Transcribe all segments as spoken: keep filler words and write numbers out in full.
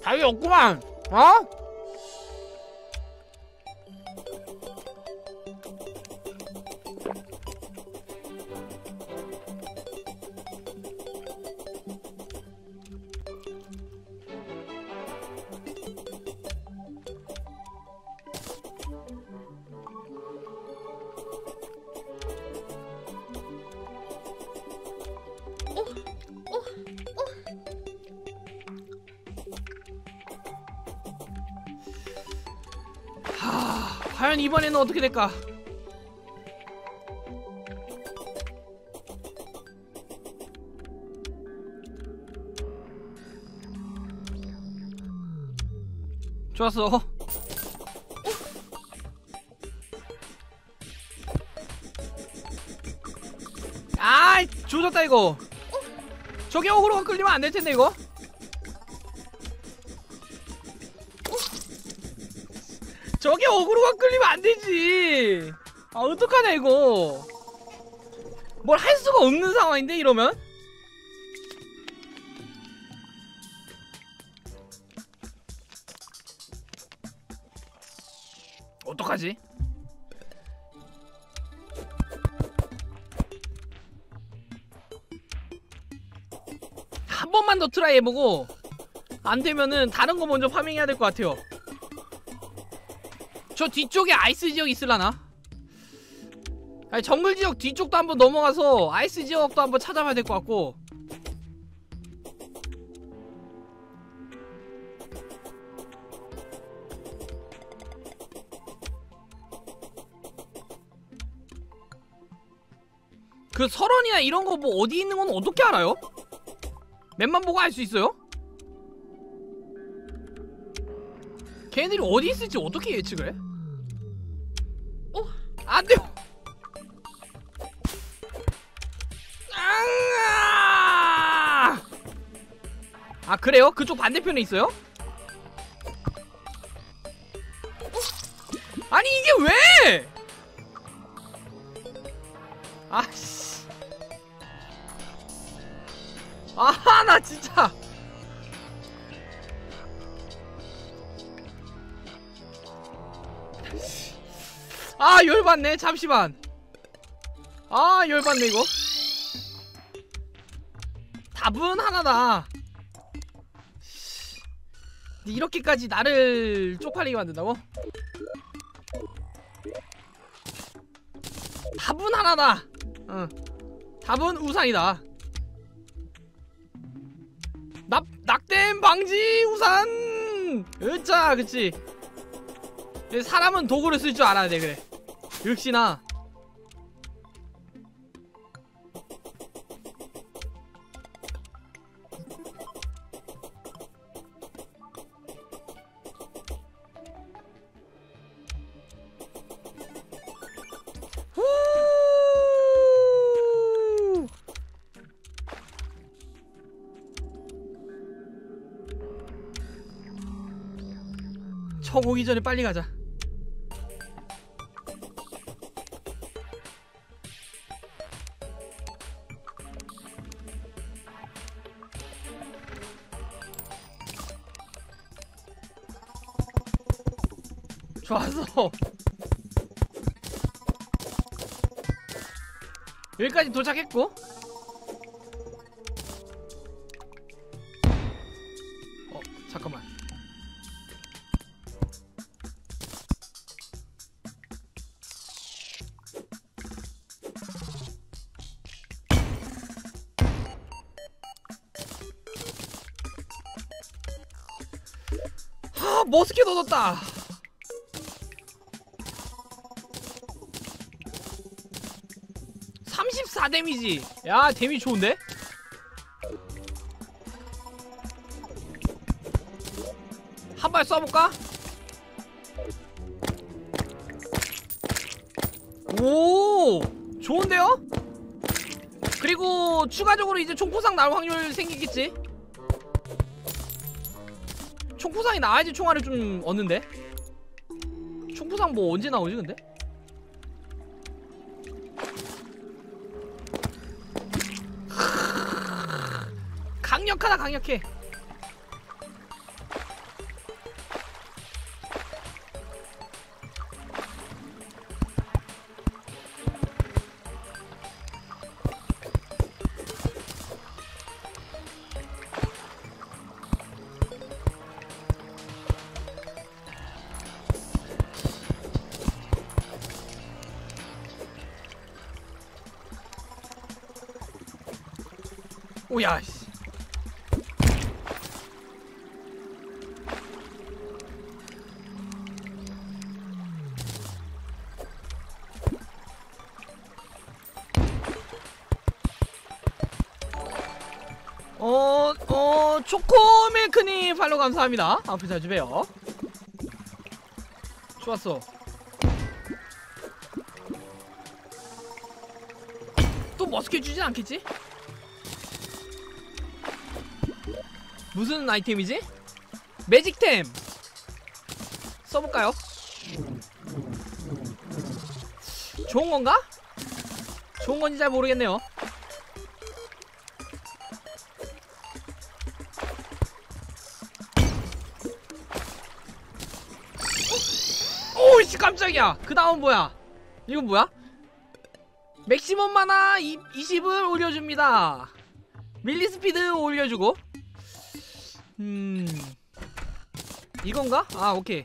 답이 없구만. 어? 과연 이번에는 어떻게 될까? 좋았어. 아, 조졌다 이거. 저게 어그로가 끌리면 안 될 텐데 이거. 저게 어그로가 끌리면 안 되지. 아, 어떡하냐 이거. 뭘 할 수가 없는 상황인데 이러면. 어떡하지? 한 번만 더 트라이 해보고 안 되면은 다른 거 먼저 파밍해야 될 것 같아요. 저 뒤쪽에 아이스 지역 있을라나? 아니, 정글 지역 뒤쪽도 한번 넘어가서 아이스 지역도 한번 찾아봐야 될 것 같고. 그 설원이나 이런 거 뭐 어디 있는 건 어떻게 알아요? 맵만 보고 알 수 있어요? 걔네들이 어디 있을지 어떻게 예측을 해? 어? 안 돼요! 아, 그래요? 그쪽 반대편에 있어요? 어? 아니, 이게 왜! 아씨. 아, 나 진짜. 아, 열받네. 잠시만. 아, 열받네 이거. 답은 하나다. 이렇게까지 나를 쪽팔리게 만든다고? 답은 하나다. 응. 답은 우산이다. 낙, 낙댐 방지 우산! 으짜, 그치. 사람은 도구를 쓸 줄 알아야 돼, 그래. 역시나. 척 오기 전에 빨리 가자. 좋았어. 여기까지 도착했고. 어, 잠깐만. 하, 머스켓 얻었다. 삼십사 데미지. 야, 데미지 좋은데? 한 발 쏴볼까? 오, 좋은데요? 그리고 추가적으로 이제 총포상 나올 확률 생기겠지? 총포상이 나와야지 총알을 좀 얻는데? 총포상 뭐 언제 나오지 근데? 강력하다, 강력해. 오야 씨. 어, 어, 초코밀크님 팔로우 감사합니다. 앞에 자주 봬요. 좋았어. 또 멋있게 주진 않겠지? 무슨 아이템이지? 매직템 써볼까요? 좋은건가? 좋은건지 잘 모르겠네요. 오이씨 깜짝이야. 그 다음 뭐야? 이건 뭐야? 맥시멈 마나 이십을 올려줍니다. 밀리스피드 올려주고. 음 이건가? 아 오케이.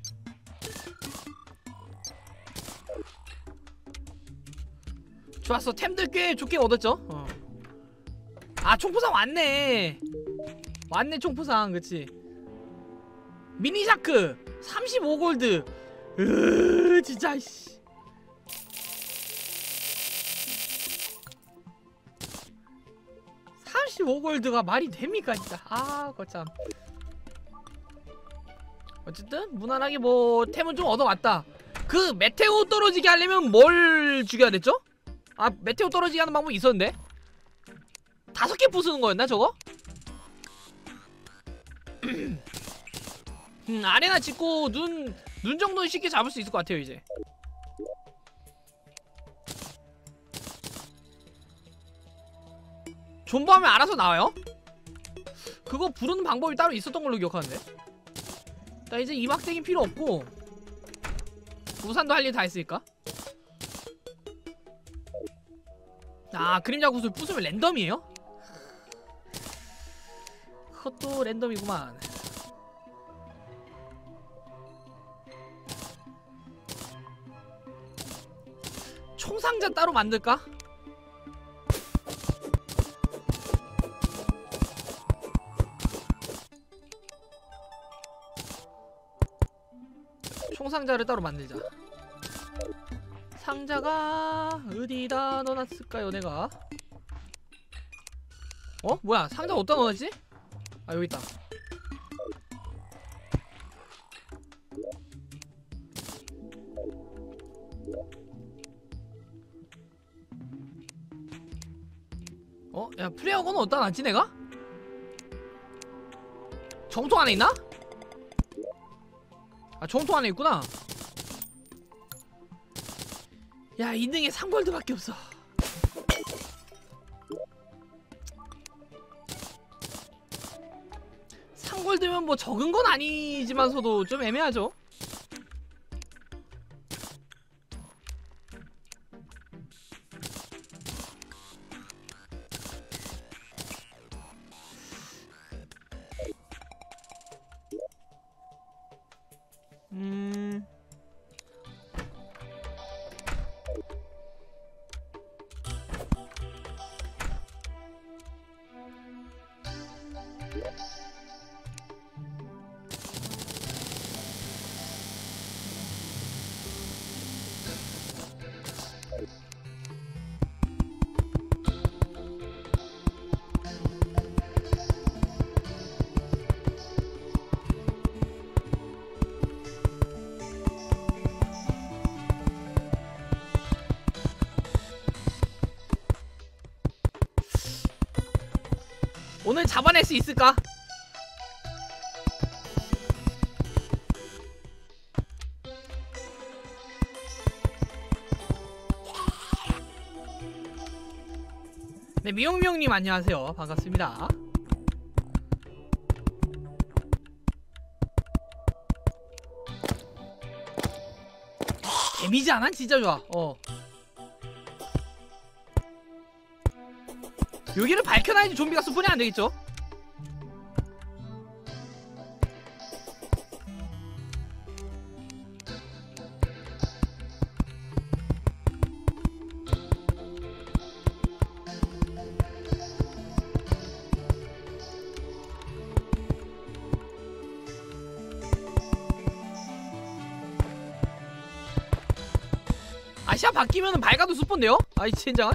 좋았어. 템들 꽤 좋게 얻었죠. 어. 아 총포상 왔네. 왔네 총포상. 그치. 미니샤크 삼십오 골드. 으 진짜 씨. 삼십오 골드가 말이 됩니까 진짜. 아 거참. 어쨌든 무난하게 뭐 템은 좀 얻어왔다. 그 메테오 떨어지게 하려면 뭘 죽여야 됐죠? 아 메테오 떨어지게 하는 방법이 있었는데 다섯 개 부수는 거였나 저거? 음 아레나 짓고 눈, 눈 정도는 쉽게 잡을 수 있을 것 같아요 이제. 존버하면 알아서 나와요? 그거 부르는 방법이 따로 있었던 걸로 기억하는데. 나 이제 이막대기 필요 없고 우산도 할 일 다 했으니까. 아 그림자 구슬 부수면 랜덤이에요? 그것도 랜덤이구만. 총상자 따로 만들까? 총상자를 따로 만들자. 상자가 어디다 넣어놨을까요 내가? 어? 뭐야 상자 어디다 넣어놨지? 아 여기 있다. 어? 야 플레어건은 어디다 놨지 내가? 정통 안에 있나? 아 정통 안에 있구나. 야 이 등에 삼 골드밖에 없어. 삼 골드면 뭐 적은 건 아니지만서도 좀 애매하죠. 음... 오늘 잡아낼 수 있을까? 네, 미용미용님 안녕하세요. 반갑습니다. 데미지 하나 진짜 좋아. 어. 여기를 밝혀놔야지 좀비가 스폰이 안되겠죠? 아 시야 바뀌면은 밝아도 스폰데요? 아이 젠장한.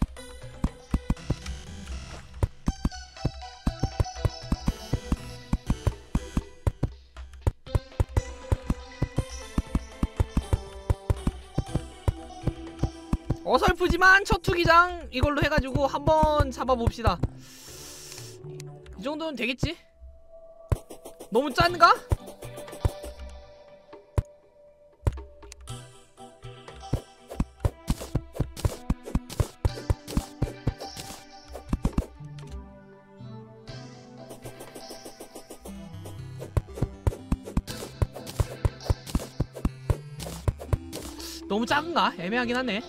어설프지만 첫 투기장 이걸로 해가지고 한번 잡아봅시다. 이 정도는 되겠지? 너무 짠가? 너무 작은가? 애매하긴 하네.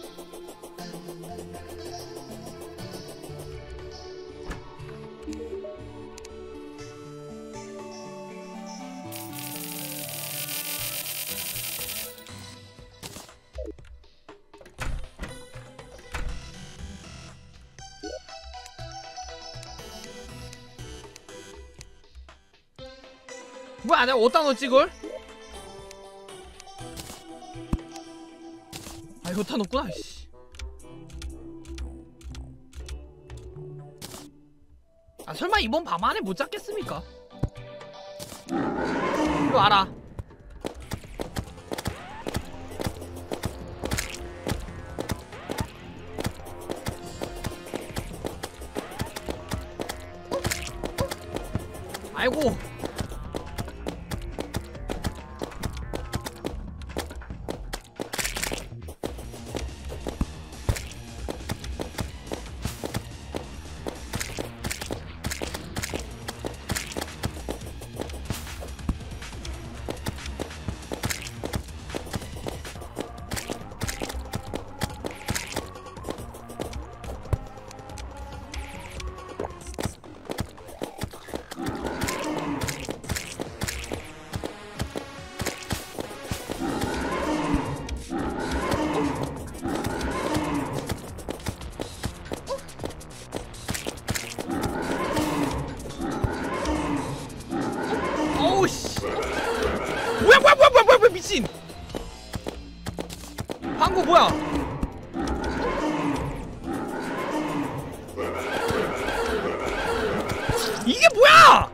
뭐야 내가 어디다 넣었지 이걸? 아 이거 다 넣었구나. 씨. 아 설마 이번 밤 안에 못 잡겠습니까? 이거 알아. 아이고 뭐야 뭐야 뭐야 뭐야 뭐야 미친. 방구 뭐야? 이게 뭐야?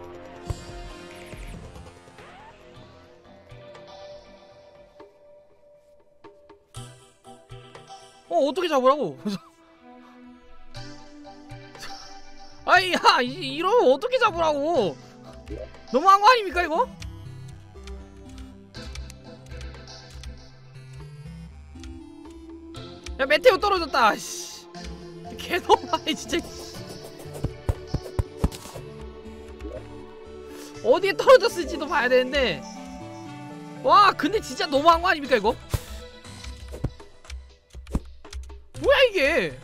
어 어떻게 잡으라고? 아이 야 이, 이러면 어떻게 잡으라고? 너무한 거 아닙니까 이거? 야 메테오 떨어졌다. 씨. 개너무하네 진짜. 어디에 떨어졌을지도 봐야 되는데. 와 근데 진짜 너무한 거 아닙니까 이거? 뭐야 이게?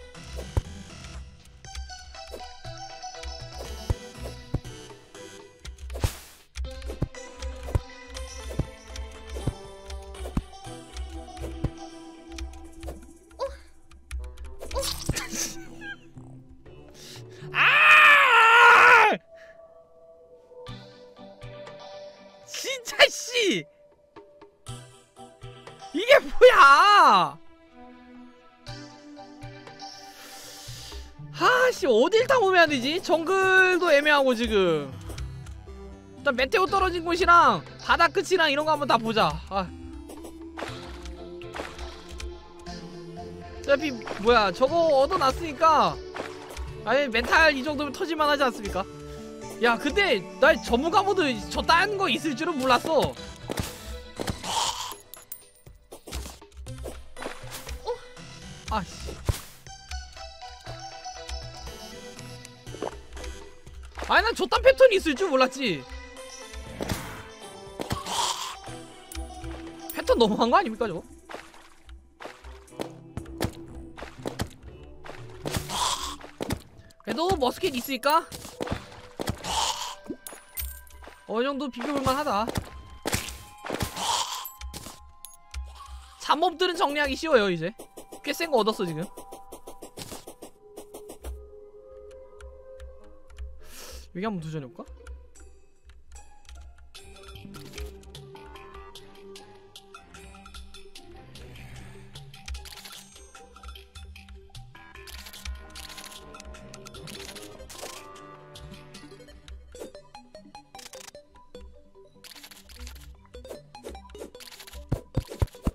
아! 진짜 씨! 이게 뭐야? 아씨 어딜 탐험해야 되지? 정글도 애매하고 지금. 일단 메테오 떨어진 곳이랑 바다 끝이랑 이런 거 한번 다 보자. 아. 어차피 뭐야 저거 얻어놨으니까 아예 멘탈 이 정도면 터질만 하지 않습니까? 야 근데 나 전문가 모드 저 딴 거 있을 줄은 몰랐어. 어? 아씨 아니 난 저딴 패턴이 있을 줄 몰랐지. 패턴 너무한 거 아닙니까 저거? 그래도 머스켓 있으니까 어느정도 비벼볼만 하다. 잡몹들은 정리하기 쉬워요 이제. 꽤 센 거 얻었어 지금. 여기 한번 도전해볼까?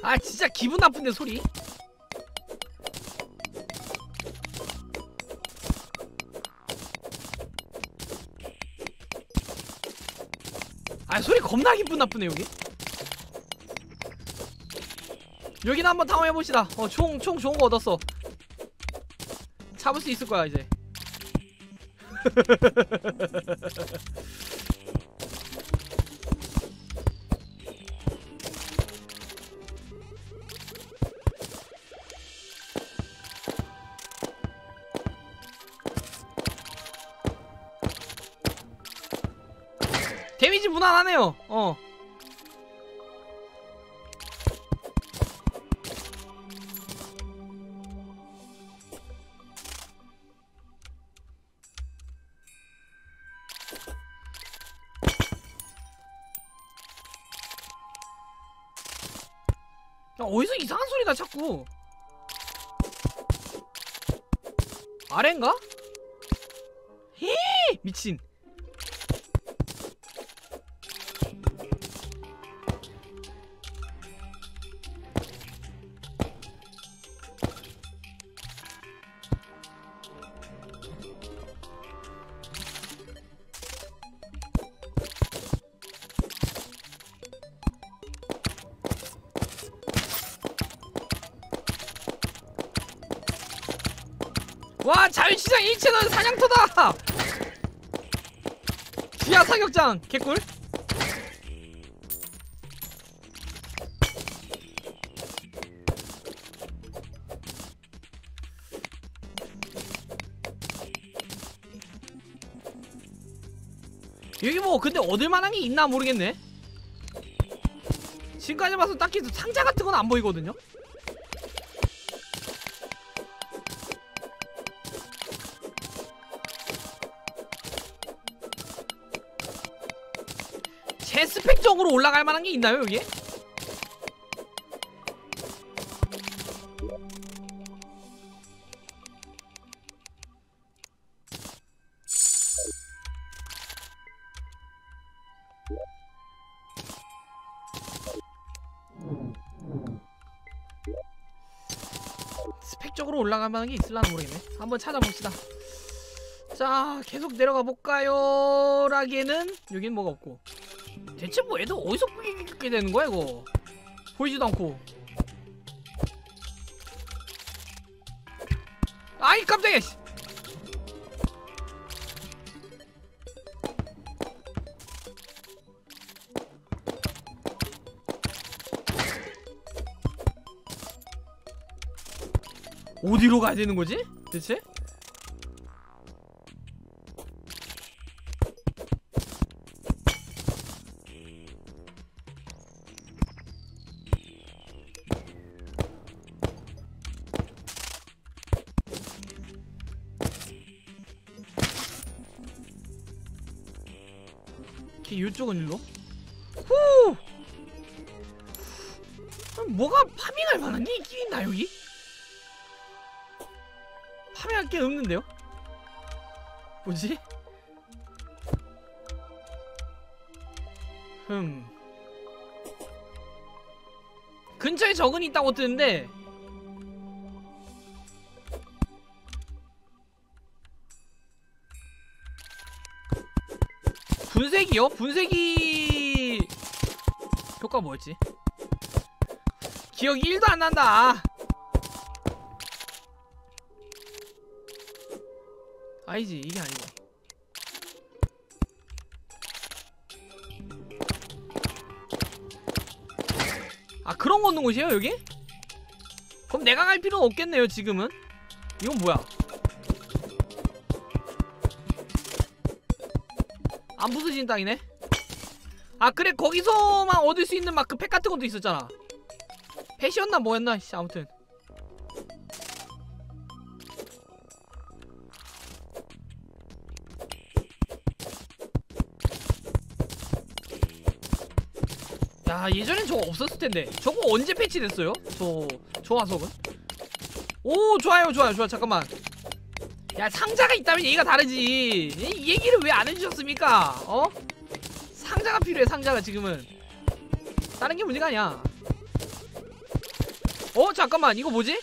아 진짜 기분 나쁜데 소리. 아 소리 겁나 기분 나쁘네 여기. 여기는 한번 탐험해봅시다. 어 총 총 좋은 거 얻었어. 잡을 수 있을 거야 이제. 데미지 무난하네요. 어. 야, 어디서 이상한 소리나 자꾸. 아래인가? 헤 미친. 와 자유시장 일 채널 사냥터다. 지하 사격장 개꿀. 여기 뭐 근데 얻을만한 게 있나 모르겠네. 지금까지 봐서 딱히 상자 같은 건 안 보이거든요. 제 스펙적으로 올라갈 만한 게 있나요 여기에? 스펙적으로 올라갈 만한 게 있을라나 모르겠네. 한번 찾아봅시다. 자 계속 내려가 볼까요? 라기에는 여긴 뭐가 없고. 대체 뭐 애들 어디서 꾸게 되는 거야 이거? 보이지도 않고. 아이 깜짝이야. 어디로 가야 되는 거지? 대체? 이쪽은 일로? 후! 뭐가 파밍할 만한 게 있긴 있나 여기? 파밍할 게 없는데요? 뭐지? 흠 근처에 적은 있다고 뜨는데 분쇄기요? 분쇄기 효과 뭐였지? 기억이 일도 안 난다. 아니지 이게 아니고. 아 그런 거 넣는 곳이에요 여기? 그럼 내가 갈 필요는 없겠네요 지금은. 이건 뭐야? 안 부서지는 땅이네? 아 그래 거기서만 얻을 수 있는 막 그 팩 같은 것도 있었잖아. 펫이었나 뭐였나 씨 아무튼. 야 예전엔 저거 없었을 텐데. 저거 언제 패치됐어요? 저, 저 화석은? 오 좋아요 좋아요 좋아. 잠깐만. 야 상자가 있다면 얘기가 다르지. 이 얘기를 왜 안 해주셨습니까? 어? 상자가 필요해 상자가 지금은. 다른 게 문제가 아니야. 어 잠깐만 이거 뭐지?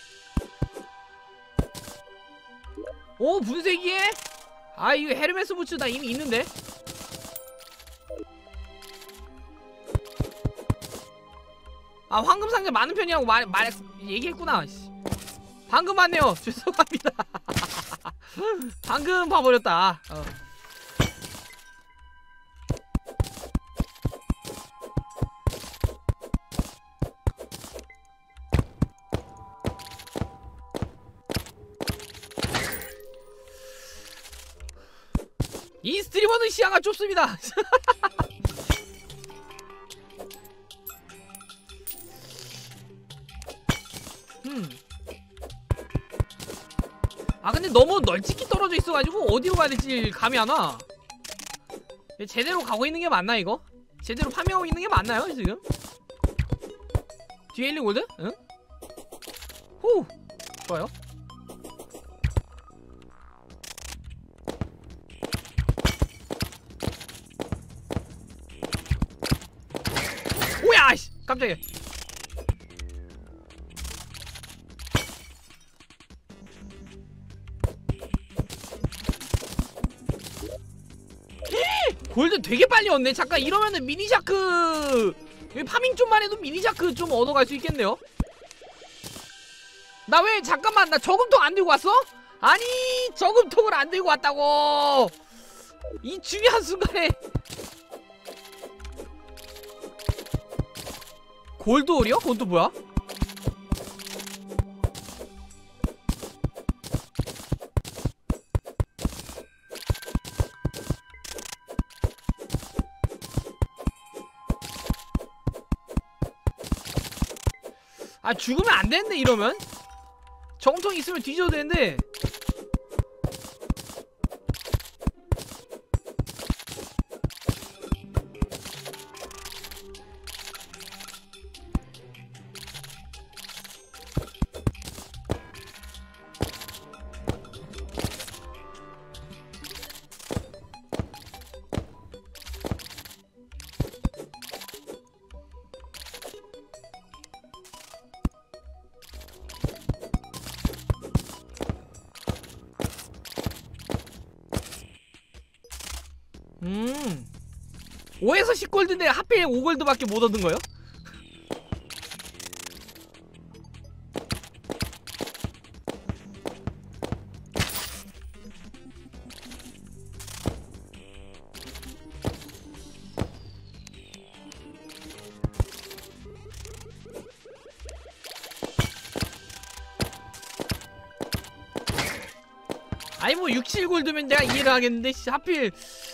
오 분쇄기에? 아 이거 헤르메스 부츠 나 이미 있는데? 아 황금 상자 많은 편이라고 말, 말 얘기했구나. 방금 왔네요. 죄송합니다. 방금 봐버렸다. 어. 이 스트리머는 시야가 좁습니다. 음. 아 근데 너무 널찍히 떨어져 있어가지고 어디로 가야 될지 감이 안 와. 제대로 가고 있는 게 맞나 이거? 제대로 파밍하고 있는 게 맞나요 지금? 뒤에 일링 골드? 응? 후! 좋아요. 오야! 씨! 깜짝이야. 골드 되게 빨리 얻네. 잠깐 이러면은 미니샤크 파밍 좀만 해도 미니샤크 좀 얻어갈 수 있겠네요. 나 왜 잠깐만 나 저금통 안 들고 왔어? 아니 저금통을 안 들고 왔다고. 이 중요한 순간에 골드홀이요? 그건 또 뭐야? 아 죽으면 안 되는데 이러면? 정통 있으면 뒤져도 되는데. 음 오에서 십 골드인데 하필 오 골드밖에 못 얻은 거예요? 아니 뭐 육, 칠 골드면 내가 이해를 하겠는데 씨, 하필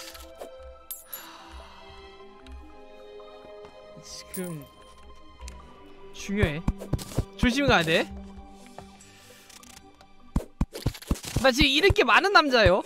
지금 중요해. 조심히 가야 돼. 나 지금 잃을 게 많은 남자예요.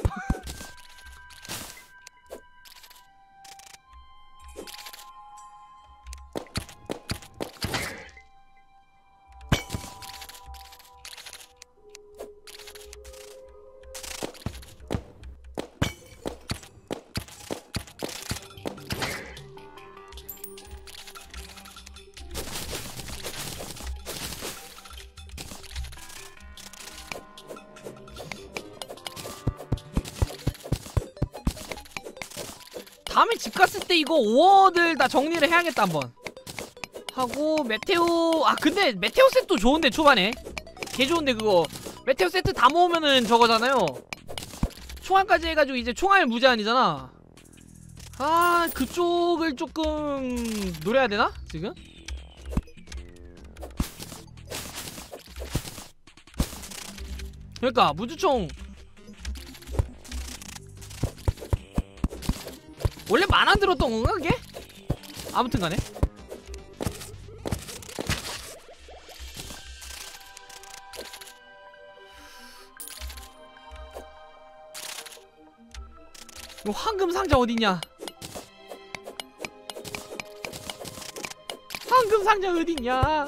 다음에 집 갔을 때 이거 오어들 다 정리를 해야겠다 한번 하고. 메테오 아 근데 메테오 세트도 좋은데 초반에 개 좋은데 그거 메테오 세트 다 모으면은 저거잖아요. 총알까지 해가지고 이제 총알 무제한이잖아. 아 그쪽을 조금 노려야 되나 지금? 그러니까 무주총 원래 만화 들었던 건가 그게? 아무튼 간에 이거 황금 상자 어딨냐? 황금 상자 어딨냐?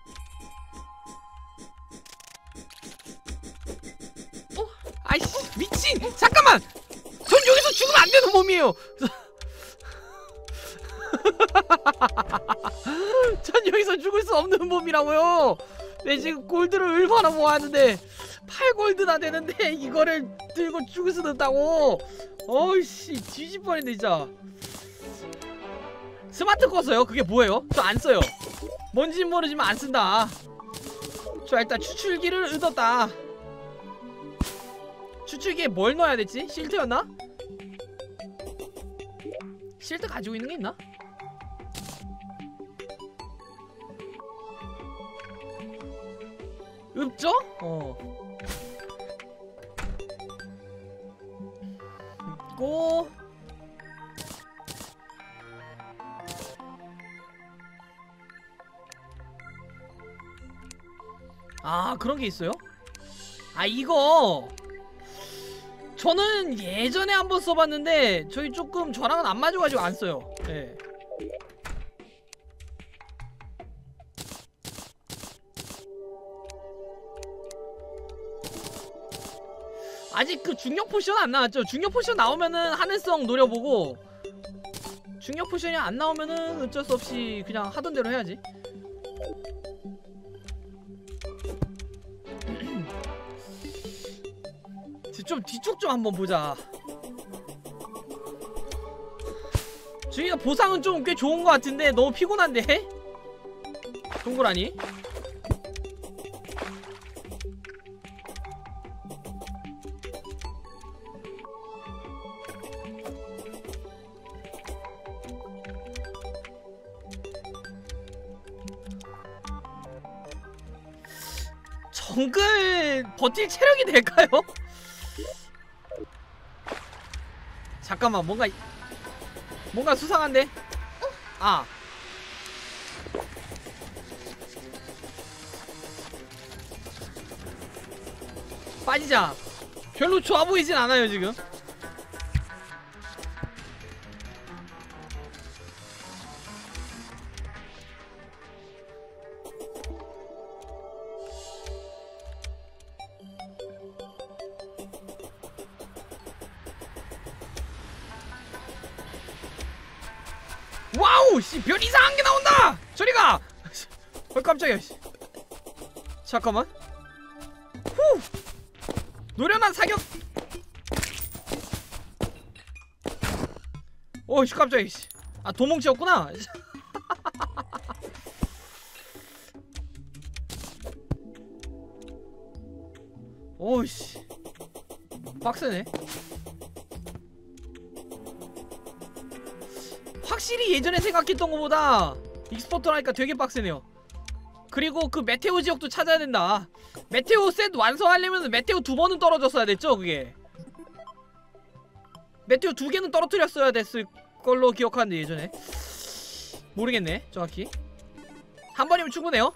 아이씨 미친 미친! 잠깐만! 전 여기서 죽으면 안 되는 몸이에요! 전 여기서 죽을 수 없는 몸이라고요! 내 지금 골드를 얼마나 모았는데 팔 골드나 되는데 이거를 들고 죽을 수는 없다고! 어이씨 뒤질 뻔했네 진짜. 스마트 껐어요? 그게 뭐예요? 저 안 써요. 뭔진 모르지만 안 쓴다. 저 일단 추출기를 얻었다. 추출기에 뭘 넣어야 됐지? 실드였나? 실드 가지고 있는 게 있나? 없죠? 어. 있고. 아 그런 게 있어요? 아 이거 저는 예전에 한번 써봤는데 저희 조금 저랑은 안 맞아가지고 안 써요. 예. 아직 그 중력 포션 안 나왔죠? 중력 포션 나오면은 하늘성 노려보고 중력 포션이 안 나오면은 어쩔 수 없이 그냥 하던 대로 해야지. 좀 뒤쪽 좀 한번 보자. 저희가 보상은 좀 꽤 좋은 것 같은데 너무 피곤한데? 동그라니? 정글 버틸 체력이 될까요? 잠깐만 뭔가 뭔가 수상한데? 아 빠지자. 별로 좋아 보이진 않아요 지금. 와우! 씨, 별 이상한 게 나온다! 저리가! 어, 깜짝이야, 씨. 잠깐만. 후! 노련한 사격! 오, 씨, 깜짝이야, 씨. 아, 도몽치였구나? 오이씨. 빡세네. 확실히 예전에 생각했던 것보다 익스포터라니까 되게 빡세네요. 그리고 그 메테오 지역도 찾아야 된다. 메테오 셋 완성하려면 메테오 두 번은 떨어졌어야 됐죠 그게. 메테오 두 개는 떨어뜨렸어야 됐을 걸로 기억하는데 예전에. 모르겠네 정확히. 한 번이면 충분해요.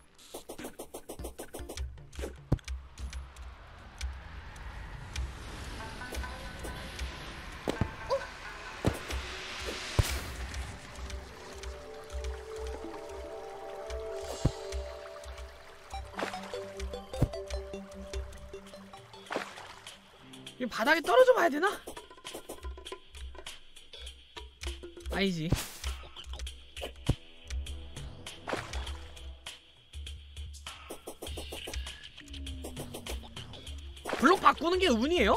이 바닥에 떨어져 봐야 되나? 아니지. 블록 바꾸는 게 운이에요?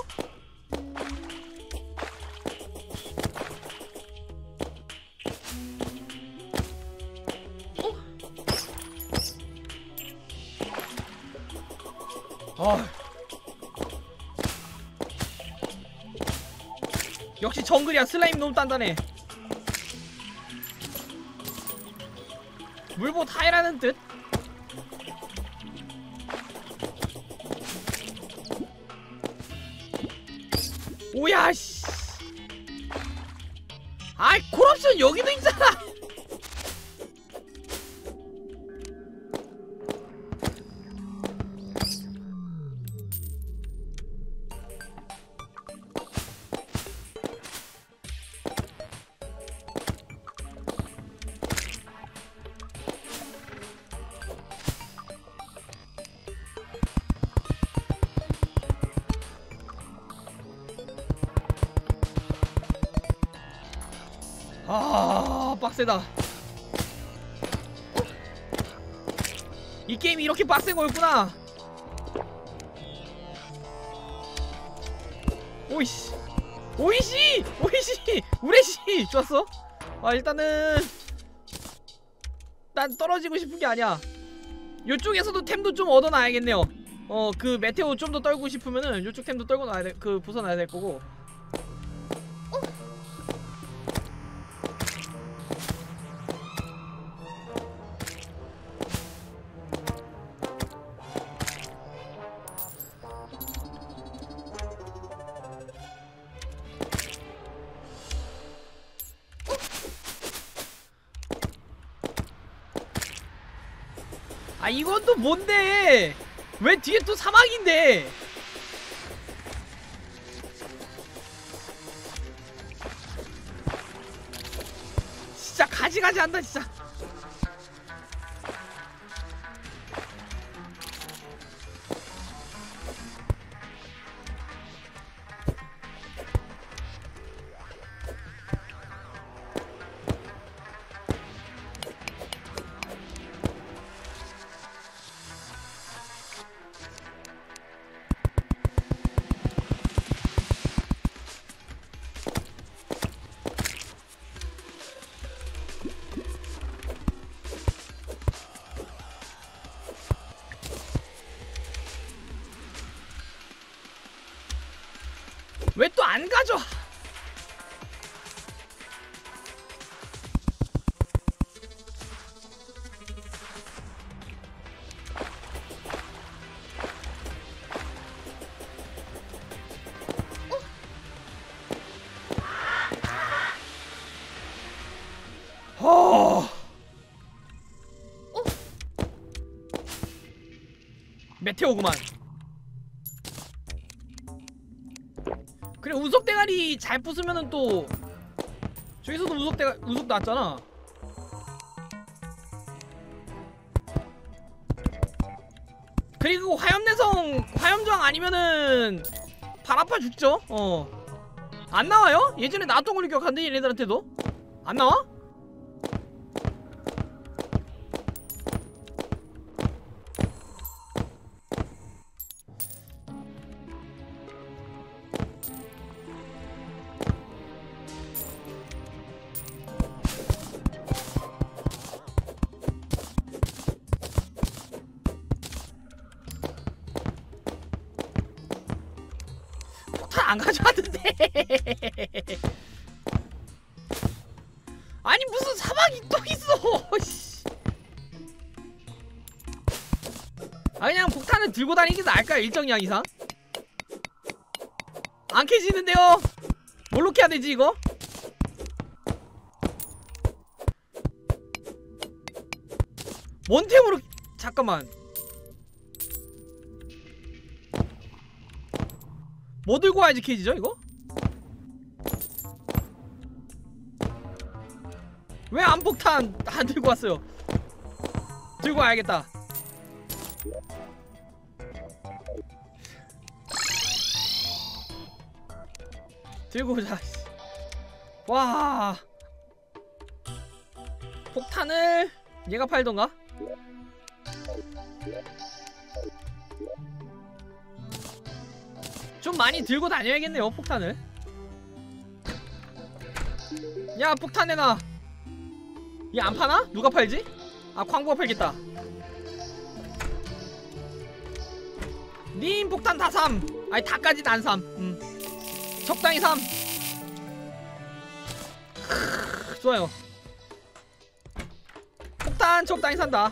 어? 어. 역시 정글이야. 슬라임 너무 단단해. 물보 타이라는 뜻? 오야 씨. 아이 콜옵션 여기도 있잖아. 아 빡세다. 이 게임이 이렇게 빡센 거였구나. 오이씨 오이씨 오이씨 우레씨 좋았어. 아 일단은 난 떨어지고 싶은 게 아니야. 요쪽에서도 템도 좀 얻어놔야겠네요. 어 그 메테오 좀 더 떨고 싶으면은 요쪽 템도 떨고 놔야 돼. 그 부숴놔야 될 거고. 아 이건 또 뭔데? 왜 뒤에 또 사막인데? 진짜 가지가지 한다 진짜. 왜 또 안 가져? 어. 메테오구만. 그래 우석 대가리 잘 부수면은 또 저기서도 우석 대가 우석 났잖아. 그리고 화염내성 화염저항 아니면은 발 아파 죽죠. 어 안 나와요? 예전에 나왔던 걸로 기억하는데 얘네들한테도 안 나와? 안 가져왔는데. 아니 무슨 사막이 또 있어. 아 그냥 폭탄을 들고 다니는 게 나을까요? 일정량 이상? 안 캐지는데요? 뭘로 캐야 되지 이거? 뭔 템으로. 잠깐만 뭐 들고 와야지 캐지죠 이거? 왜 안 폭탄 안 들고 왔어요? 들고 와야겠다. 들고 오자. 와 폭탄을 얘가 팔던가? 좀 많이 들고 다녀야겠네요 폭탄을. 야 폭탄 내놔. 얘 안 파나? 누가 팔지? 아 광부가 팔겠다. 님 폭탄 다 삼. 아니 다까진 안 삼. 음. 적당히 삼. 크으, 좋아요. 폭탄 적당히 산다.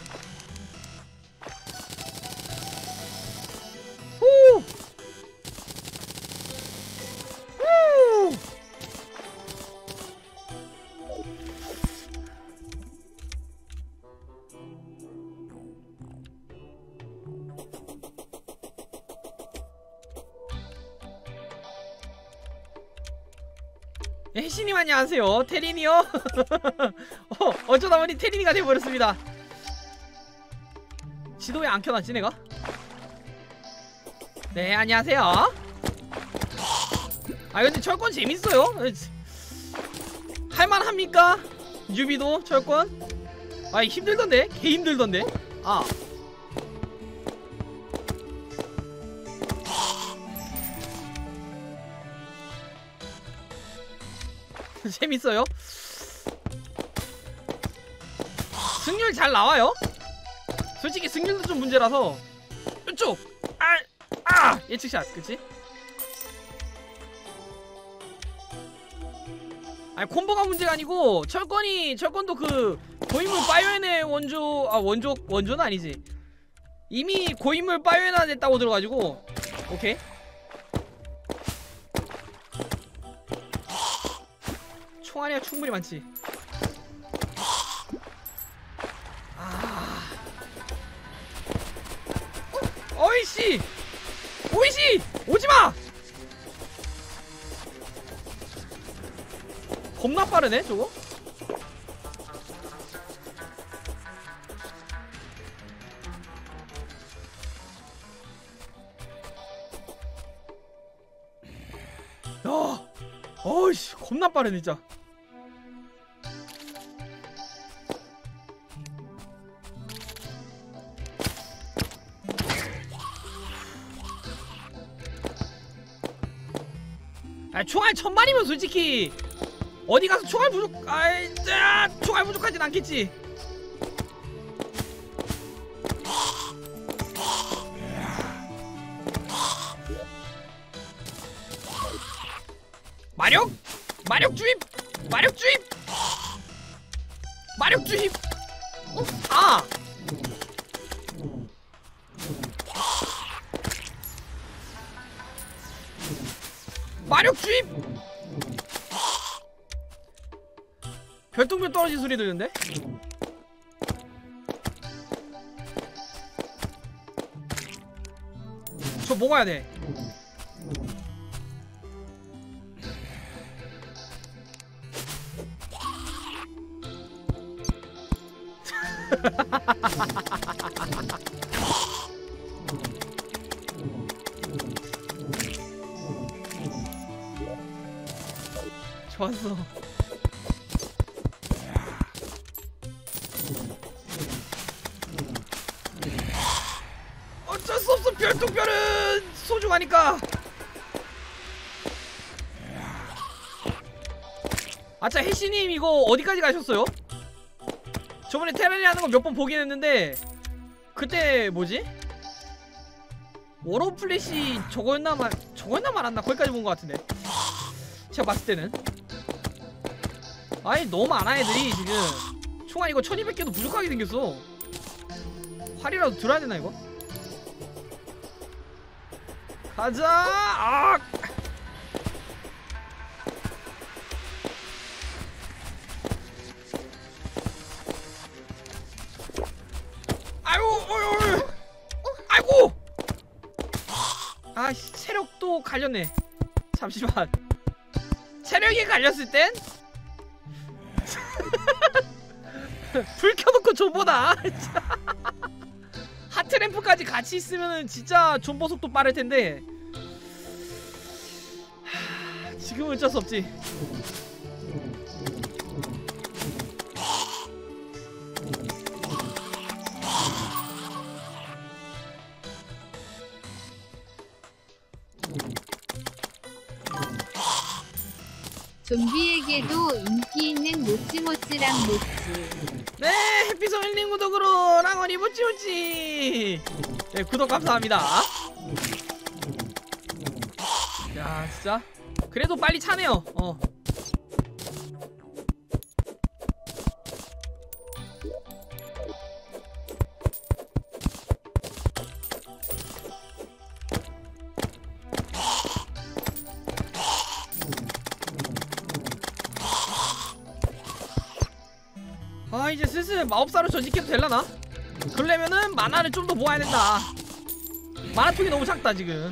후. 후. 혜신님 안녕하세요. 테린이요? 어, 어쩌다 보니 테린이가 돼버렸습니다. 지도 왜 안 켜놨지 내가? 네 안녕하세요. 아 근데 철권 재밌어요. 할만합니까? 유비도 철권? 아 힘들던데? 개 힘들던데? 아 재밌어요? 승률 잘 나와요? 솔직히 승률도 좀 문제라서. 이쪽! 아! 아! 예측샷 그치? 아니 콤보가 문제가 아니고 철권이 철권도 그 고인물 바이오엔의 원조 아 원조 원조는 아니지. 이미 고인물 바이오엔화 됐다고 들어가지고. 오케이. 총알이야 충분히 많지. 아. 어이씨! 오이씨! 오지마! 겁나 빠르네 저거? 야! 어이씨 겁나 빠르네 진짜. 아 총알 천만이면 솔직히 어디가서 총알 부족.. 아이.. 아, 총알 부족하진 않겠지. 마력! 마력 주입! 마력 주입! 마력 주입! 어? 아! 마력 주입! 별똥별 떨어진 소리 들리는데? 저 먹어야 돼. 좋았어. 어쩔 수 없어. 별똥별은 소중하니까. 아차 해시님 이거 어디까지 가셨어요? 저번에 테란이 하는 거 몇 번 보긴 했는데 그때 뭐지? 워로 플래시 저거였나 말 저거였나 말았나 거기까지 본 것 같은데 제가 봤을 때는. 아니 너무 많아 애들이 지금. 총알 이거 천이백 개도 부족하게 생겼어. 활이라도 들어야 되나 이거? 가자! 아! 아이고! 어이, 어이. 아이고! 아씨 체력도 갈렸네. 잠시만. 체력이 갈렸을 땐? 불 켜놓고 존보다. 하트램프까지 같이 있으면은 진짜 존버 속도 빠를 텐데 하, 지금은 어쩔 수 없지. 좀비에게도 인기 있는 모찌모찌랑 모찌. 네, 해피소 힐링 구독으로 랑원이 모찌모찌. 네, 구독 감사합니다. 야, 진짜 그래도 빨리 차네요. 어. 아 이제 슬슬 마법사로 전직해도 될라나? 그러려면은 만화를 좀 더 모아야 된다. 만화통이 너무 작다 지금.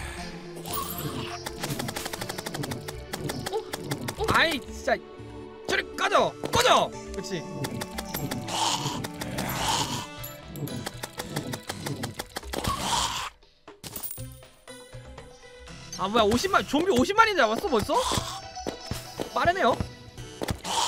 어? 어? 아이 진짜 저리 꺼져! 꺼져! 그치. 아 뭐야 오십만 좀비 오십만이 잡았어 벌써? 빠르네요.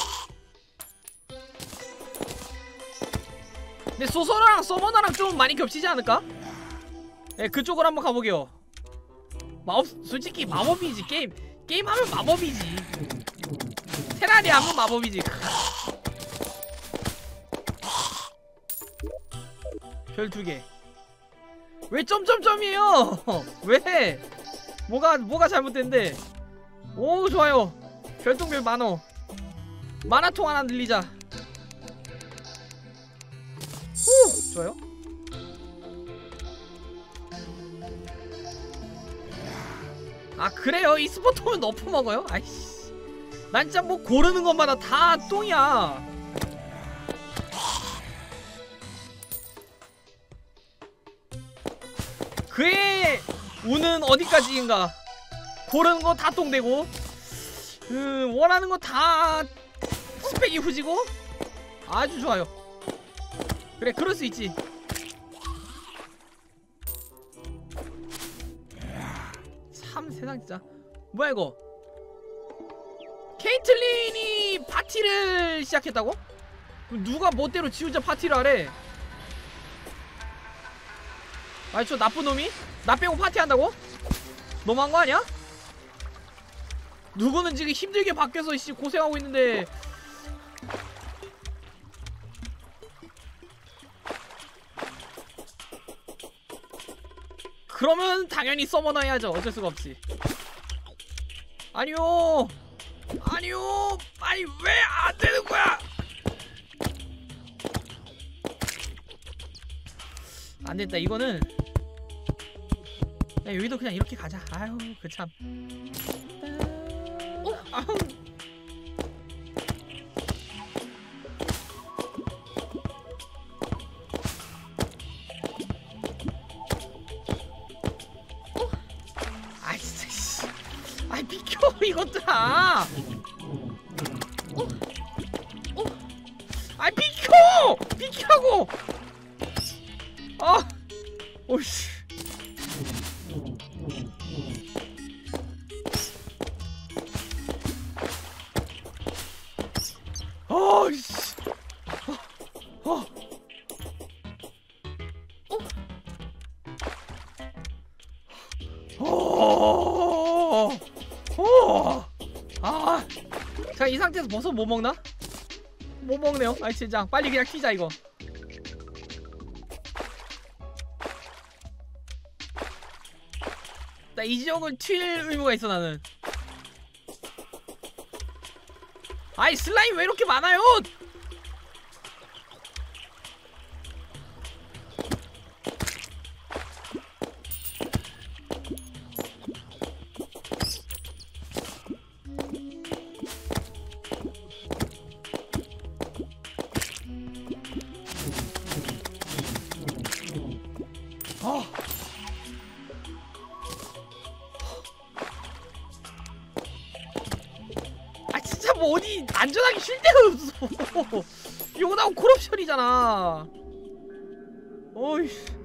근데 소설랑 서머너랑 좀 많이 겹치지 않을까? 예, 그쪽으로 한번 가보게요. 마법, 솔직히 마법이지. 게임 게임 하면 마법이지. 테라리 하면 마법이지. 별 두 개. 왜 점점점이에요? 왜? 뭐가 뭐가 잘못된데? 오, 좋아요. 별똥별 만호. 만화통 하나 늘리자. 후, 좋아요. 아, 그래요? 이 스포트면 너프 먹어요? 아이씨, 난 진짜 뭐 고르는 것마다 다 똥이야. 그의 운은 어디까지인가? 고르는 거 다 똥되고, 음, 원하는 거 다 스펙이 후지고. 아주 좋아요. 그래, 그럴 수 있지. 참, 세상 진짜. 뭐야 이거? 케이틀린이 파티를 시작했다고? 누가 멋대로 지 혼자 파티를 하래? 아니, 저 나쁜 놈이? 나 빼고 파티한다고? 너무한 거 아니야? 누구는 지금 힘들게 밖에서 씨 고생하고 있는데. 그러면 당연히 서머너 해야죠. 어쩔 수가 없지. 아니요, 아니요, 아니 왜 안 되는 거야? 안 됐다. 이거는 야, 여기도 그냥 이렇게 가자. 아유, 그 참. 어? 아우. 아, 진짜 씨. 아이, 비켜 이것들아. 어? 어? 아이, 비켜! 비키라고! 아! 오이씨. 어이씨. 어. 어. 어. 어. 아. 자, 이 상태에서 버섯 뭐 먹나? 못 먹네요. 아이, 진짜 빨리 그냥 튀자 이거. 나 이 지역을 튈 의무가 있어 나는. 아이, 슬라임 왜 이렇게 많아요? 어. 아, 진짜 뭐 어디 안전하게 쉴 데가 없어. 이거 나온 콜옵션이잖아. 어이.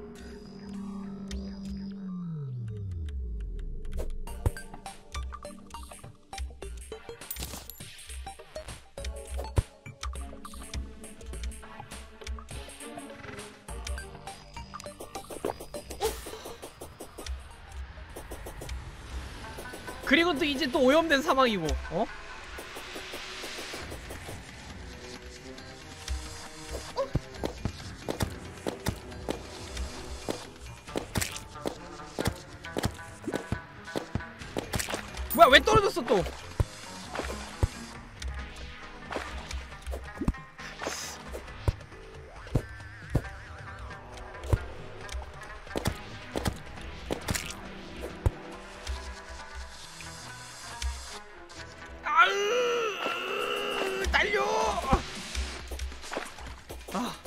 그리고 또 이제 또 오염된 사망이고. 어? 뭐야, 왜 떨어졌어 또? 아으, 달려. 아.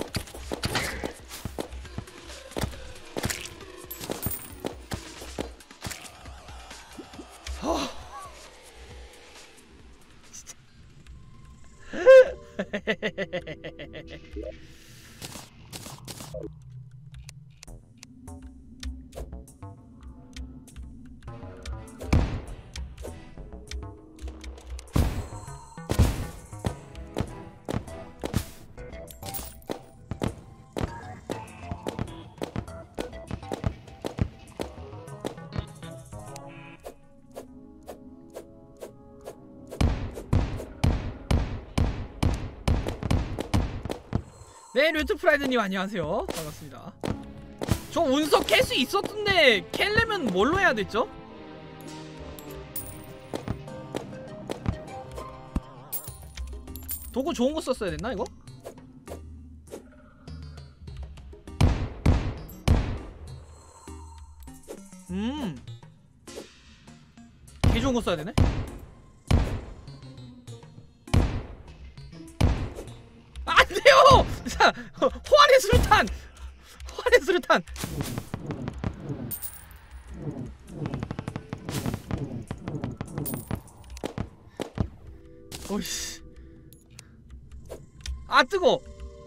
네, 류트 프라이드님 안녕하세요. 반갑습니다. 저 운석 캘 수 있었던데 캘려면 뭘로 해야 됐죠? 도구 좋은 거 썼어야 됐나 이거? 음, 개 좋은 거 써야 되네. 안 돼요! 자, 호환의 수류탄! 호환의 수류탄! 오이씨. 아, 뜨거!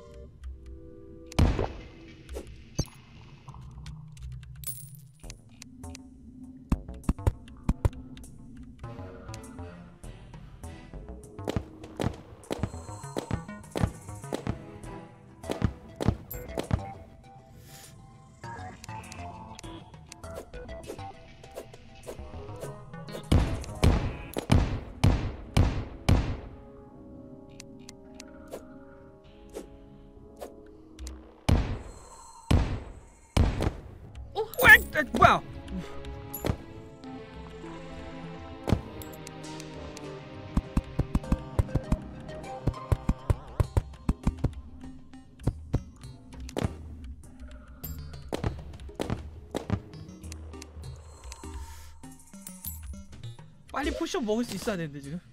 어? 왜? 에, 뭐야? 빨리 포션 먹을 수 있어야 되는데 지금.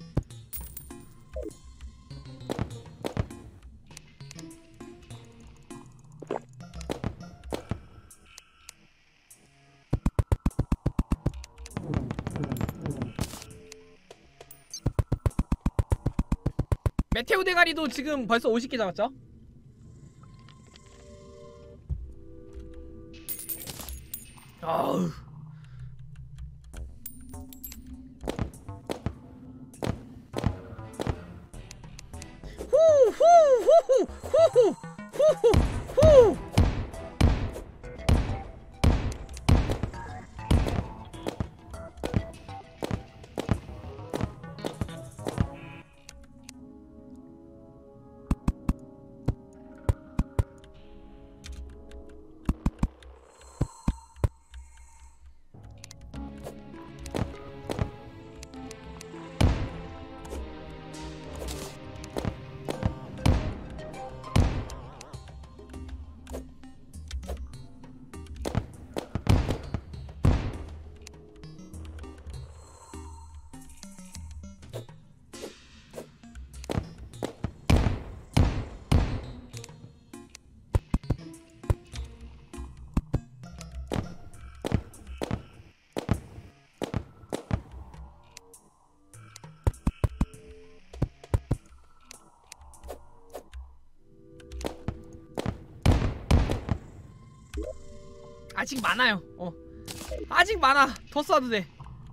메테오 대가리도 지금 벌써 오십 개 잡았죠? 아우. 후후후후후후후. 아직 많아요. 어, 아직 많아. 더 쏴도 돼.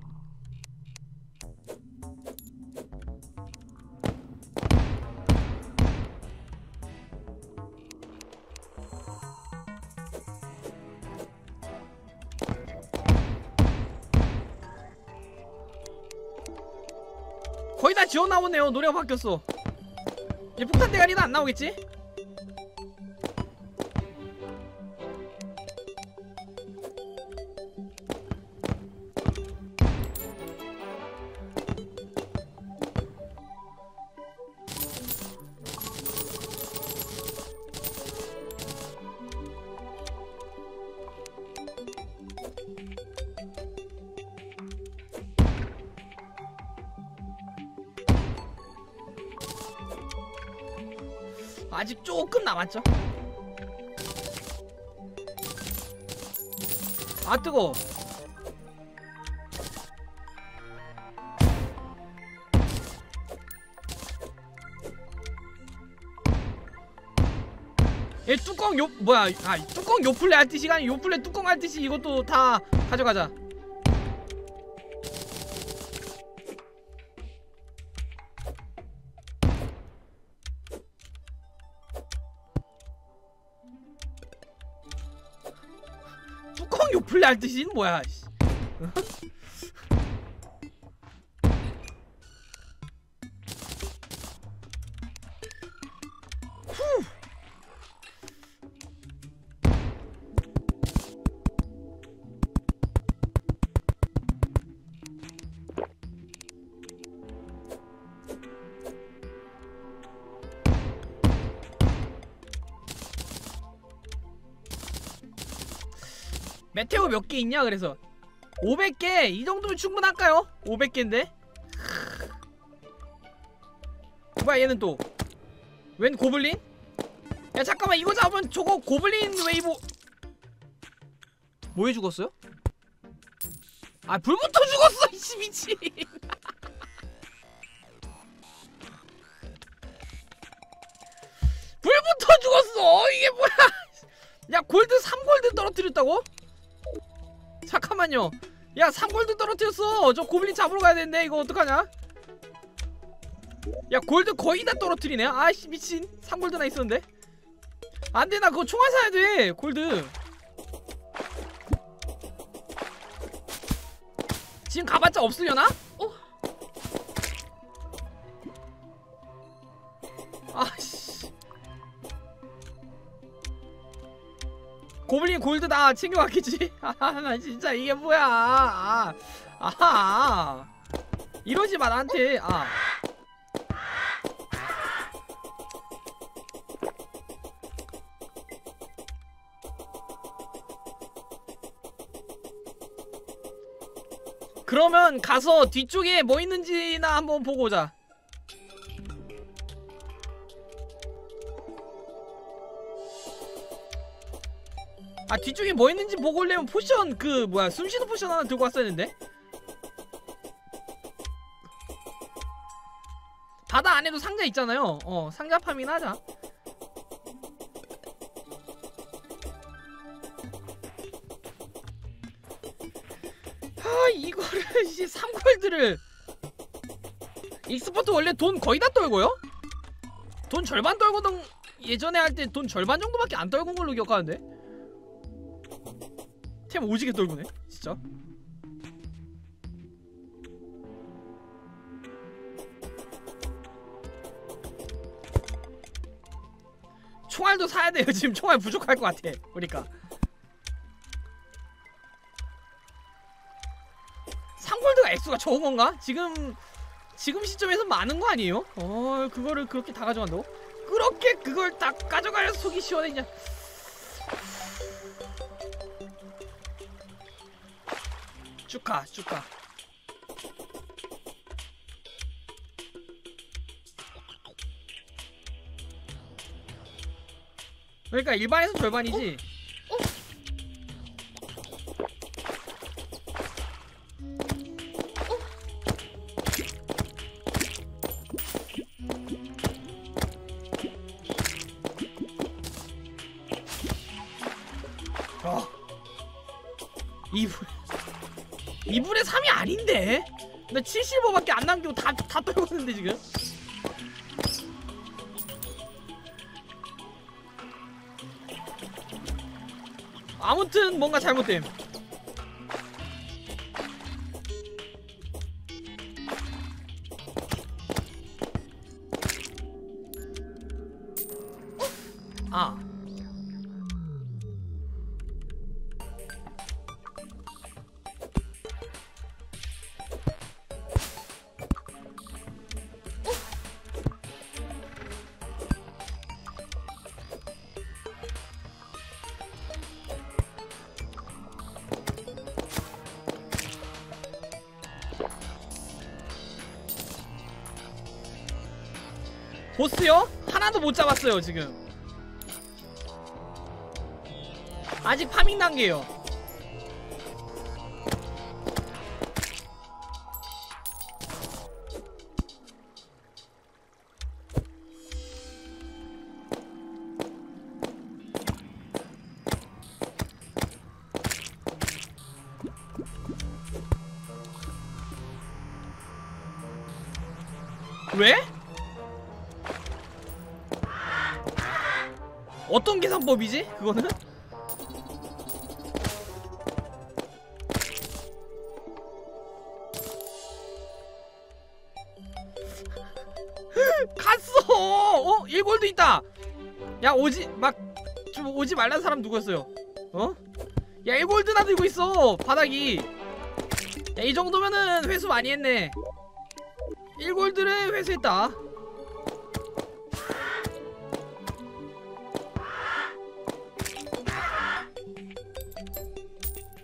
거의 다 지워 나오네요. 노래가 바뀌었어. 이제 폭탄 대가리는 안 나오겠지? 아직 조금 남았죠? 아 뜨거. 얘 뚜껑 요 뭐야? 아 뚜껑 요플레 할 듯이 아니 요플레 뚜껑 할 듯이 이것도 다 가져가자. 뚜껑 요플레 할 듯이는 뭐야? 메테오 몇 개 있냐 그래서 오백 개 이 정도면 충분할까요? 오백 개인데 뭐야 얘는 또 웬 고블린? 야 잠깐만 이거 잡으면 저거 고블린 웨이브 뭐해 죽었어요? 아 불부터 죽었어 이씨 미친 불부터 죽었어 이게 뭐야 야 골드 삼 골드 떨어뜨렸다고? 잠깐만요 야 삼 골드 떨어뜨렸어 저 고블린 잡으러 가야 되는데 이거 어떡하냐 야 골드 거의 다 떨어뜨리네 아이씨 미친 삼 골드나 있었는데 안돼 나 그거 총알 사야 돼 골드 지금 가봤자 없으려나? 어? 아씨 고블린 골드 다 챙겨갔겠지? 아나 진짜 이게 뭐야 아, 아하 이러지마 나한테 아 그러면 가서 뒤쪽에 뭐 있는지나 한번 보고 오자. 아 뒤쪽에 뭐 있는지 보고 오려면 포션 그 뭐야 숨쉬는 포션 하나 들고 왔어야 했는데 바다 안에도 상자 있잖아요. 어 상자 파밍 하자. 아 이거를 이제 삼 골드를 익스퍼트 원래 돈 거의 다 떨고요? 돈 절반 떨고던 예전에 할 때 돈 절반 정도밖에 안 떨군 걸로 기억하는데 템 오지게 떨구네 진짜. 총알도 사야 돼요. 지금 총알 부족할 것 같아 보니까. 삼 골드가 액수가 적은 건가? 지금 지금 시점에서 많은 거 아니에요? 어 그거를 그렇게 다 가져간다고? 그렇게 그걸 다 가져가려 속이 시원했냐? 축하 축하. 그러니까 일반에서 절반이지. 어. 어. 이분 이분의 삼이 아닌데? 나 칠 실버밖에 안 남기고 다, 다 떨궜는데 지금? 아무튼 뭔가 잘못됨. 아 보스요? 하나도 못 잡았어요 지금. 아직 파밍 단계에요. 왜? 어떤 계산법이지? 그거는? 갔어! 어? 일 골드 있다! 야 오지 막 좀 오지 말란 사람 누구였어요? 어? 야 일 골드나 들고 있어 바닥이. 야 이 정도면은 회수 많이 했네. 일 골드를 회수했다.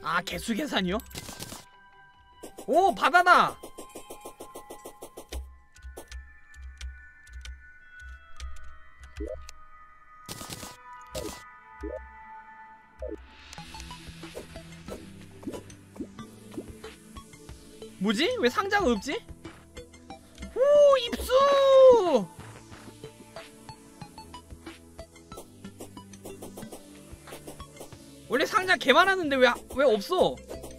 아, 개수 계산이요? 오, 바나나! 뭐지? 왜 상자가 없지? 오, 입수! 원래 상자 개 많았는데 왜, 왜 없어?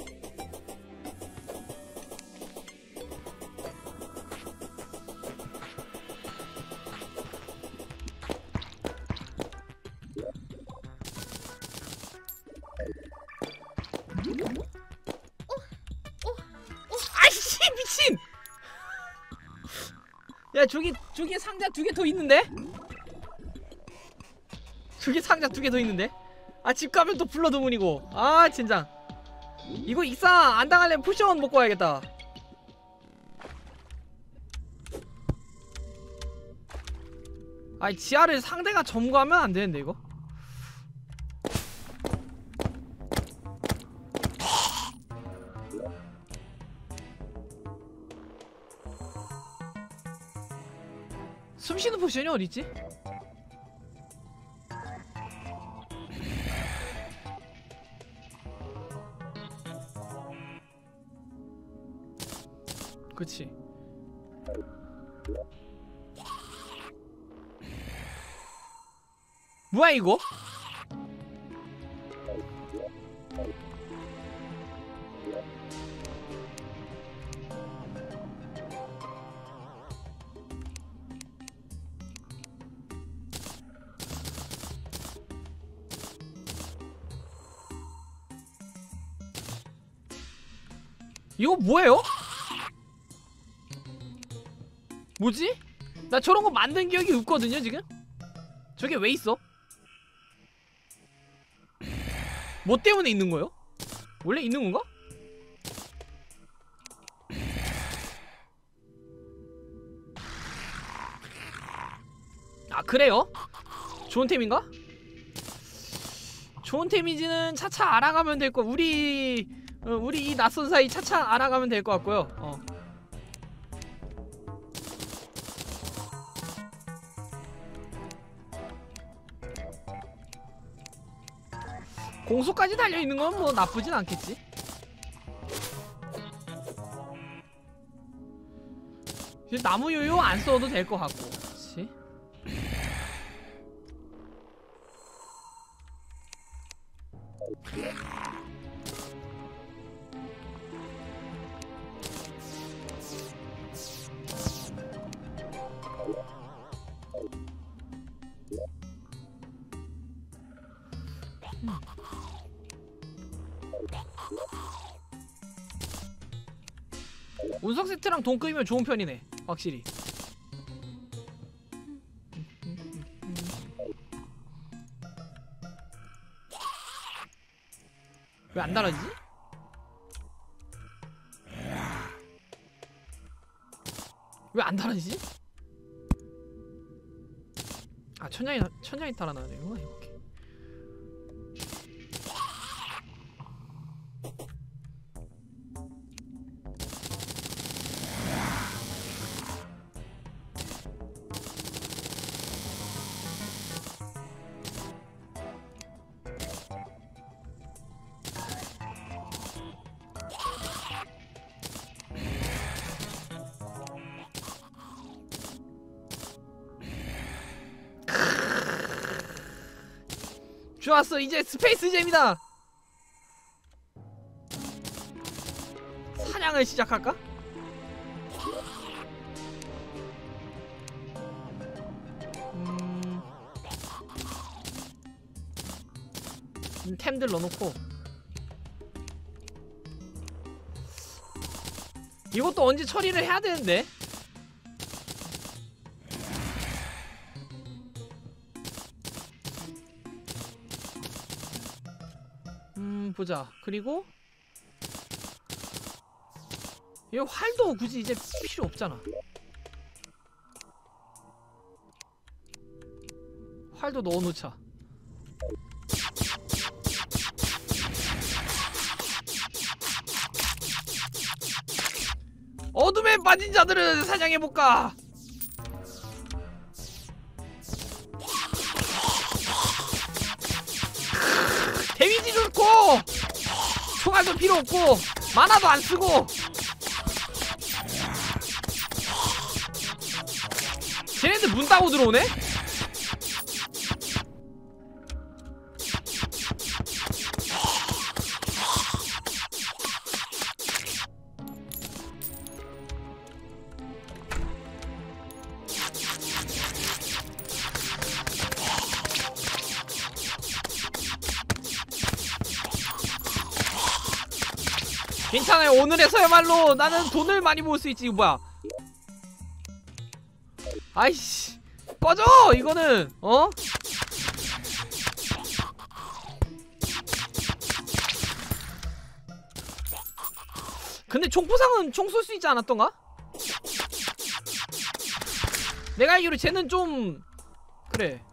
아이씨, 미친! 야, 저기 저기 상자 두 개 더 있는데? 저기 상자 두 개 더 있는데? 아, 집 가면 또 불러드문이고. 아, 진짜 이거 익사 안 당하려면 포션 먹고 와야겠다. 아이, 지하를 상대가 점거하면 안 되는데 이거? 숨쉬는 포션이 어딨지? 그치. 뭐야 이거? 이거 뭐예요? 뭐지? 나 저런 거 만든 기억이 없거든요 지금? 저게 왜 있어? 뭐 때문에 있는 거예요? 원래 있는 건가? 아, 그래요? 좋은 템인가? 좋은 템인지는 차차 알아가면 될 거. 우리 어, 우리 이 낯선 사이 차차 알아가면 될 것 같고요. 어. 공수까지 달려있는 건 뭐 나쁘진 않겠지. 나무 요요 안 써도 될 것 같고. 그치? 음. 운석 세트랑 동급이면 좋은 편이네, 확실히. 왜 안 달아지지? 왜 안 달아지지? 아, 천장이 천장이 달아나네요. 오케이. 좋았어, 이제 스페이스 잼이다. 사냥을 시작할까? 음... 템들 넣어놓고 이것도 언제 처리를 해야 되는데. 음, 보자. 그리고 이 활도 굳이 이제 필요 없잖아. 활도 넣어놓자. 빠진 자들을 사냥해볼까. 데미지 좋고 총알도 필요 없고 만화도 안 쓰고. 쟤네들 문 따고 들어오네? 괜찮아요. 오늘에서야말로 나는 돈을 많이 모을 수 있지. 이거 뭐야? 아이씨, 꺼져! 이거는 어? 근데 총포상은 총 쏠 수 있지 않았던가? 내가 알기로 쟤는 좀 그래.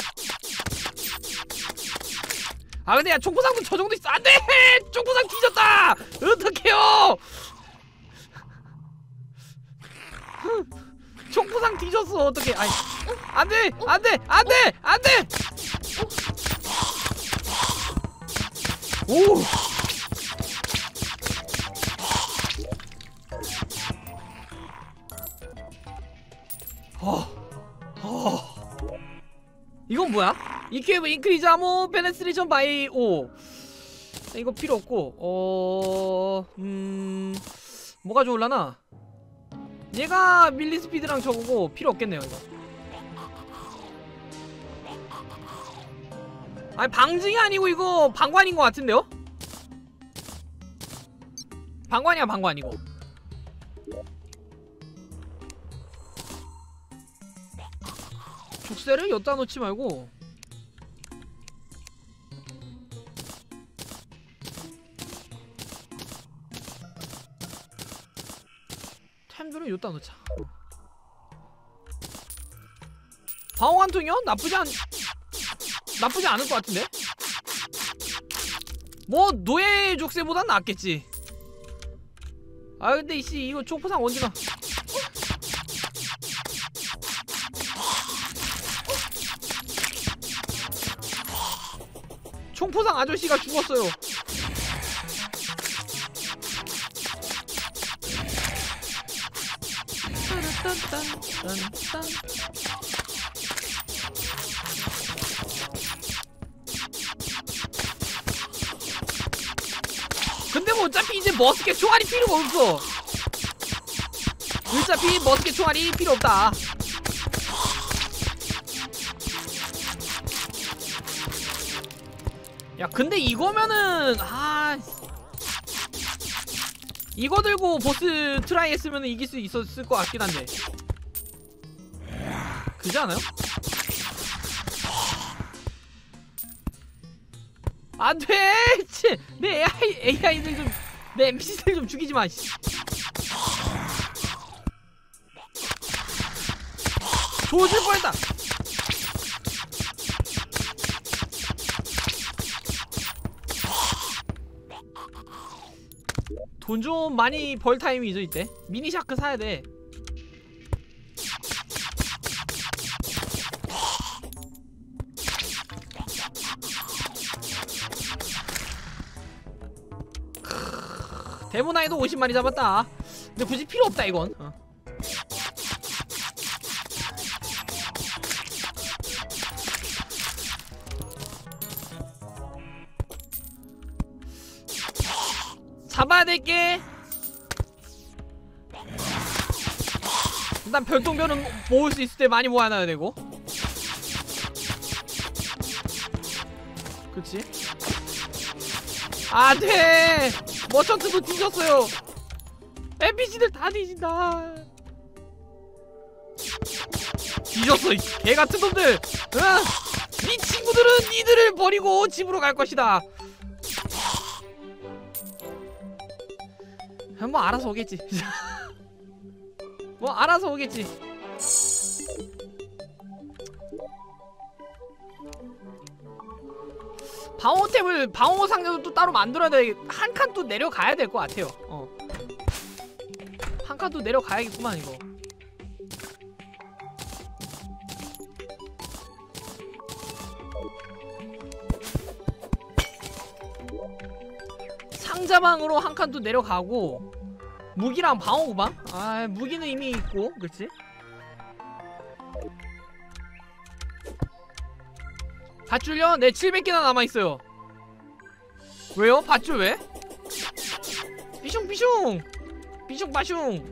아 근데 야 총포상도 저 정도 있어. 안돼! 총포상 뒤졌다! 어떡해요! 총포상 뒤졌어. 어떡해. 아이 안돼! 안돼! 안돼! 안돼! 오! 어. 어. 이건 뭐야? 이큐브 인크리즈 아모 페네트레이션 바이 오. 이거 필요 없고 어... 음... 뭐가 좋을라나? 얘가 밀리 스피드랑 저거고 필요 없겠네요 이거. 아니 방증이 아니고 이거 방관인 것 같은데요? 방관이야 방관 이거. 죽새를 엿다 놓지 말고 템들은 엿다 놓자. 방어 한 통이요? 나쁘지 않... 나쁘지 않을 것 같은데? 뭐 노예 족쇄보단 낫겠지. 아 근데 이씨 이거 총포상 언제가 총포상 아저씨가 죽었어요. 근데 뭐 어차피 이제 머스켓 총알이 필요가 없어. 어차피 머스켓 총알이 필요 없다. 야 근데 이거면은 아 이거 들고 보스 트라이 했으면 이길 수 있었을 것 같긴 한데 그지 않아요? 안돼! 내 에이아이, 에이아이들 좀 내 엠피씨들 좀 죽이지마. 조질 뻔했다. 돈 좀 많이 벌 타임이죠 이때. 미니 샤크 사야 돼. 데모나이도 오십 마리 잡았다. 근데 굳이 필요 없다 이건. 어. 잡아야 될게. 일단 별똥별은 모을 수 있을 때 많이 모아놔야 되고. 그치? 안돼! 머천트도 뒤졌어요. 엠피씨들 다 뒤진다. 뒤졌어 이 개같은 놈들. 응? 이 친구들은 니들을 버리고 집으로 갈 것이다. 뭐 알아서 오겠지. 뭐 알아서 오겠지. 방어템을 방어 상자도 또 따로 만들어야 돼. 한 칸 또 내려가야 될 것 같아요. 어. 한 칸 더 내려가야겠구만 이거. 상자방으로 한 칸 더 내려가고 무기랑 방어구방? 아 무기는 이미 있고 그렇지? 밧줄요? 네 칠백 개나 남아있어요. 왜요? 밧줄 왜? 삐숑삐숑 삐숑빠숑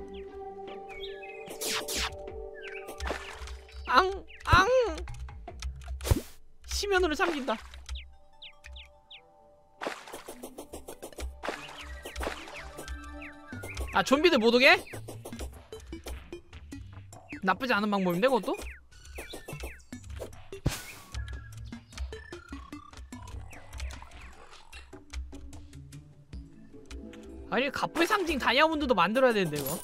앙! 앙! 시면으로 삼긴다. 아 좀비들 못 오게? 나쁘지 않은 방법인데 그것도? 아니 갑부의 상징 다이아몬드도 만들어야 되는데 이거.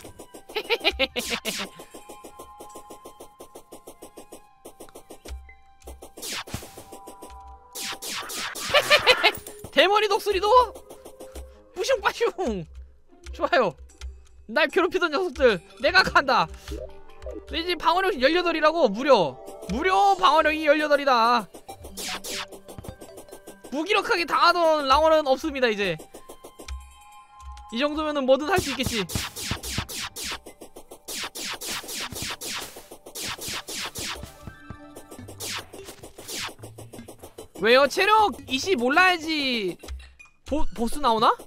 대머리 독수리도 뿌슝빠슝. 좋아요. 날 괴롭히던 녀석들 내가 간다. 내 집 방어력이 열여덟이라고. 무려 무려 방어력이 열여덟이다. 무기력하게 당하던 랑어는 없습니다 이제. 이 정도면은 뭐든 할 수 있겠지. 왜요? 체력 이십 올라야지 보, 보스 나오나?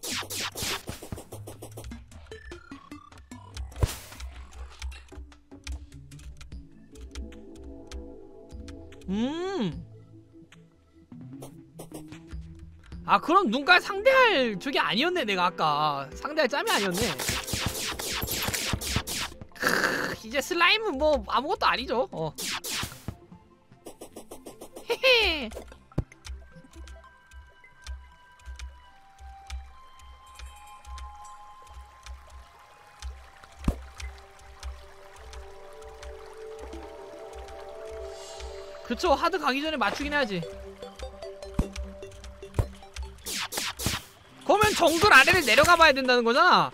음. 아 그럼 눈깔 상대할 저게 아니었네. 내가 아까 상대할 짬이 아니었네. 크, 이제 슬라임은 뭐 아무것도 아니죠. 어. 헤헤. 그쵸. 하드 가기 전에 맞추긴 해야지. 그러면 정글 아래를 내려가 봐야 된다는 거잖아.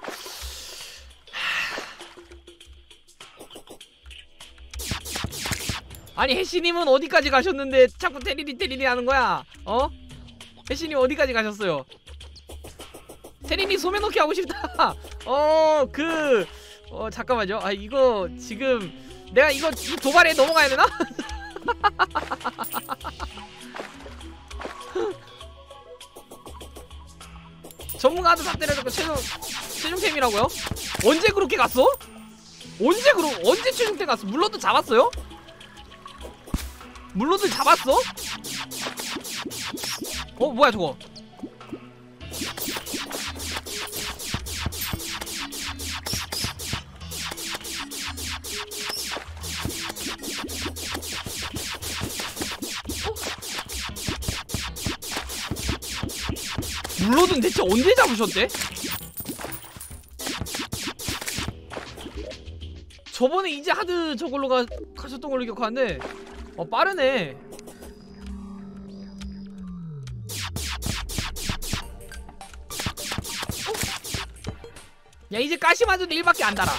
아니 해시님은 어디까지 가셨는데 자꾸 테리리 테리리 하는 거야? 어? 해시님 어디까지 가셨어요? 테리리 소매넣기 하고 싶다. 어, 그, 어, 잠깐만요. 아, 이거 지금 내가 이거 이 도발에 넘어가야 되나? 전문가도 다 때려잡고 최종 최종템이라고요? 언제 그렇게 갔어? 언제 그러 언제 최종템 갔어? 물러도 잡았어요? 물러도 잡았어? 어 뭐야 저거? 물러든 대체 언제 잡으셨대? 저번에 이제 하드 저걸로 가, 가셨던 걸로 기억하는데 어 빠르네. 야 이제 가시마저도 일밖에 안 달아.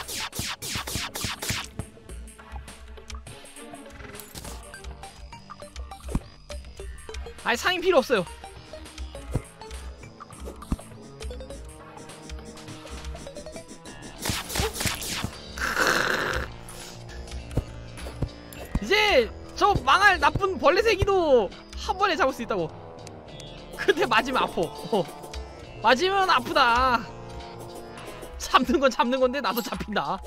아니 상인 필요 없어요. 이제 저 망할 나쁜 벌레 새끼도 한 번에 잡을 수 있다고. 근데 맞으면 아파. 어. 맞으면 아프다. 잡는 건 잡는 건데 나도 잡힌다.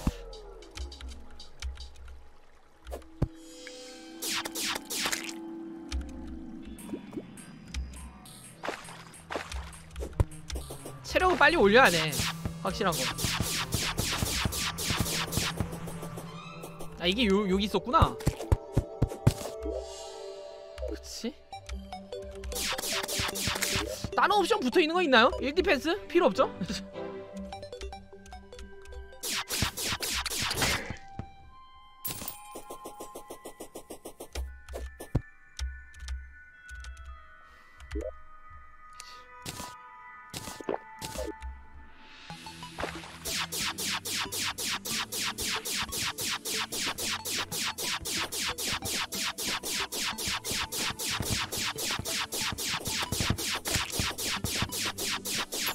체력을 빨리 올려야 돼. 확실한 거. 아 이게 요, 여기 있었구나. 그치? 다른 옵션 붙어있는 거 있나요? 일 디펜스? 필요 없죠?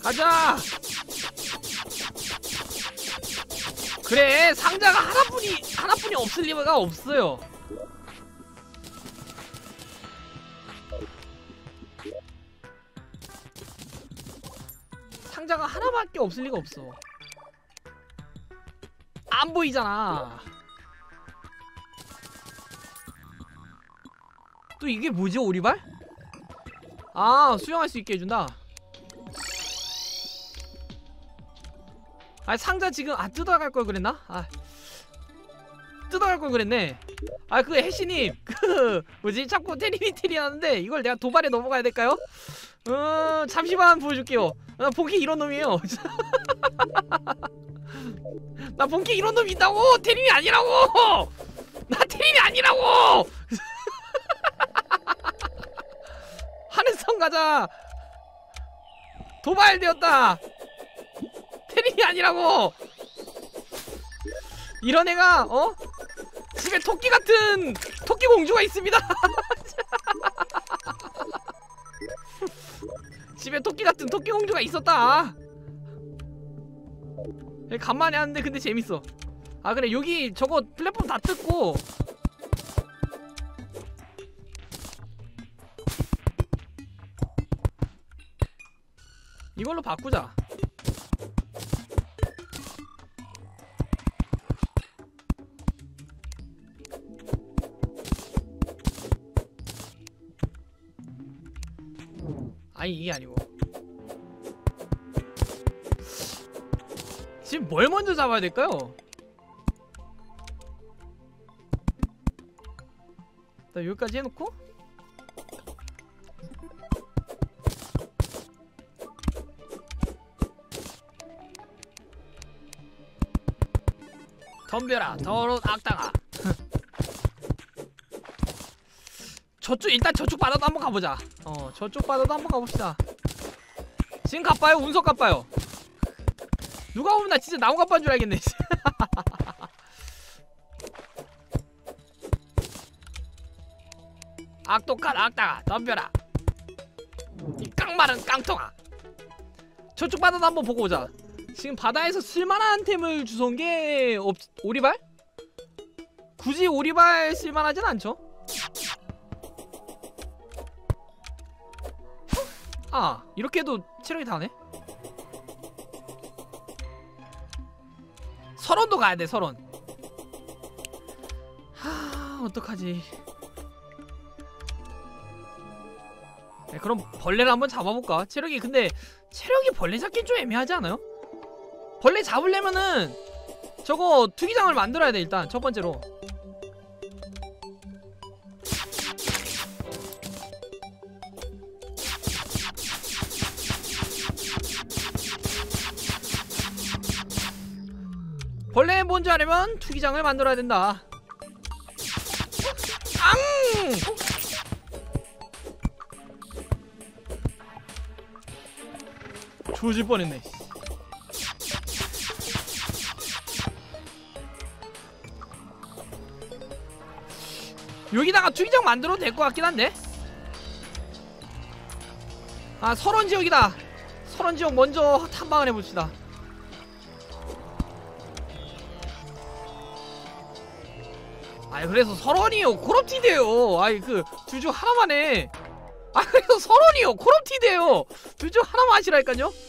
가자. 그래, 상자가 하나뿐이 하나뿐이 없을 리가 없어요. 상자가 하나밖에 없을 리가 없어. 안 보이잖아. 또 이게 뭐지, 오리발? 아, 수영할 수 있게 해준다. 아, 상자 지금 아 뜯어갈 걸 그랬나? 아, 뜯어갈 걸 그랬네. 아, 그 해시님, 그 뭐지? 자꾸 테리미테리 하는데 이걸 내가 도발에 넘어가야 될까요? 어, 잠시만 보여줄게요. 나 본캐 이런 놈이에요. 나 본캐 이런 놈이 있다고. 테림이 아니라고. 나 테림이 아니라고. 하늘성 가자. 도발되었다. 테림이 아니라고. 이런 애가 어? 집에 토끼 같은 토끼 공주가 있습니다. 집에 토끼 같은 토끼 공주가 있었다. 간만에 하는데 근데 재밌어. 아 그래, 여기 저거 플랫폼 다 뜯고 이걸로 바꾸자. 아니 이게 아니고 지금 뭘 먼저 잡아야 될까요? 일단 여기까지 해놓고 덤벼라 더러운 악당아. 저쪽 일단 저쪽 바다도 한번 가보자. 어 저쪽 바다도 한번 가봅시다. 지금 가빠요? 운석 가빠요? 누가 보면 나 진짜 나무 가빠인 줄 알겠네. 악독한 악당아 덤벼라 이 깡마른 깡통아. 저쪽 바다도 한번 보고 오자. 지금 바다에서 쓸만한 템을 주워온 게 없... 오리발? 굳이 오리발 쓸만하진 않죠? 아 이렇게 해도 체력이 다네. 설원도 가야돼. 설원. 하... 어떡하지. 네, 그럼 벌레를 한번 잡아볼까? 체력이 근데 체력이 벌레 잡긴 좀 애매하지 않아요? 벌레 잡으려면은 저거 투기장을 만들어야 돼. 일단 첫 번째로 벌레 뭔지 알려면 투기장을 만들어야 된다. 앙! 조질 뻔했네. 여기다가 투기장 만들어도 될 것 같긴 한데. 아 설원지역이다. 설원지역 먼저 탐방을 해봅시다. 아이 그래서 설원이요 코럽티드에요. 아이 그 둘 중 하나만 해. 아 그래서 설원이요 코럽티드에요. 둘 중 하나만 하시라니까요. 어?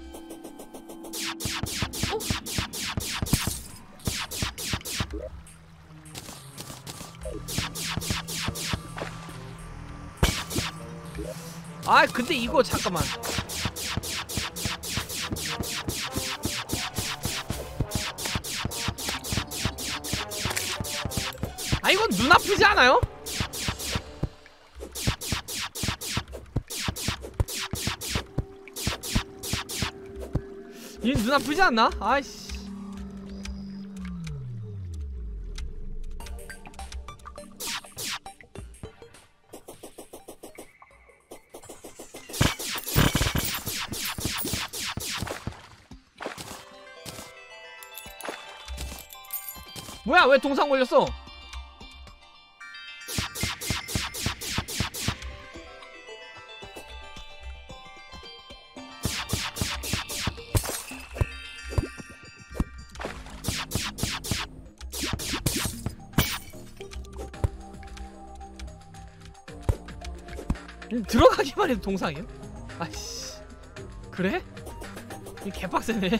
아 근데 이거 잠깐만. 아 이건 눈 아프지 않아요? 얘 눈 아프지 않나? 아이씨. 뭐야 왜 동상 걸렸어? 음, 들어가기만 해도 동상이요? 아이씨 그래? 이 개빡세네.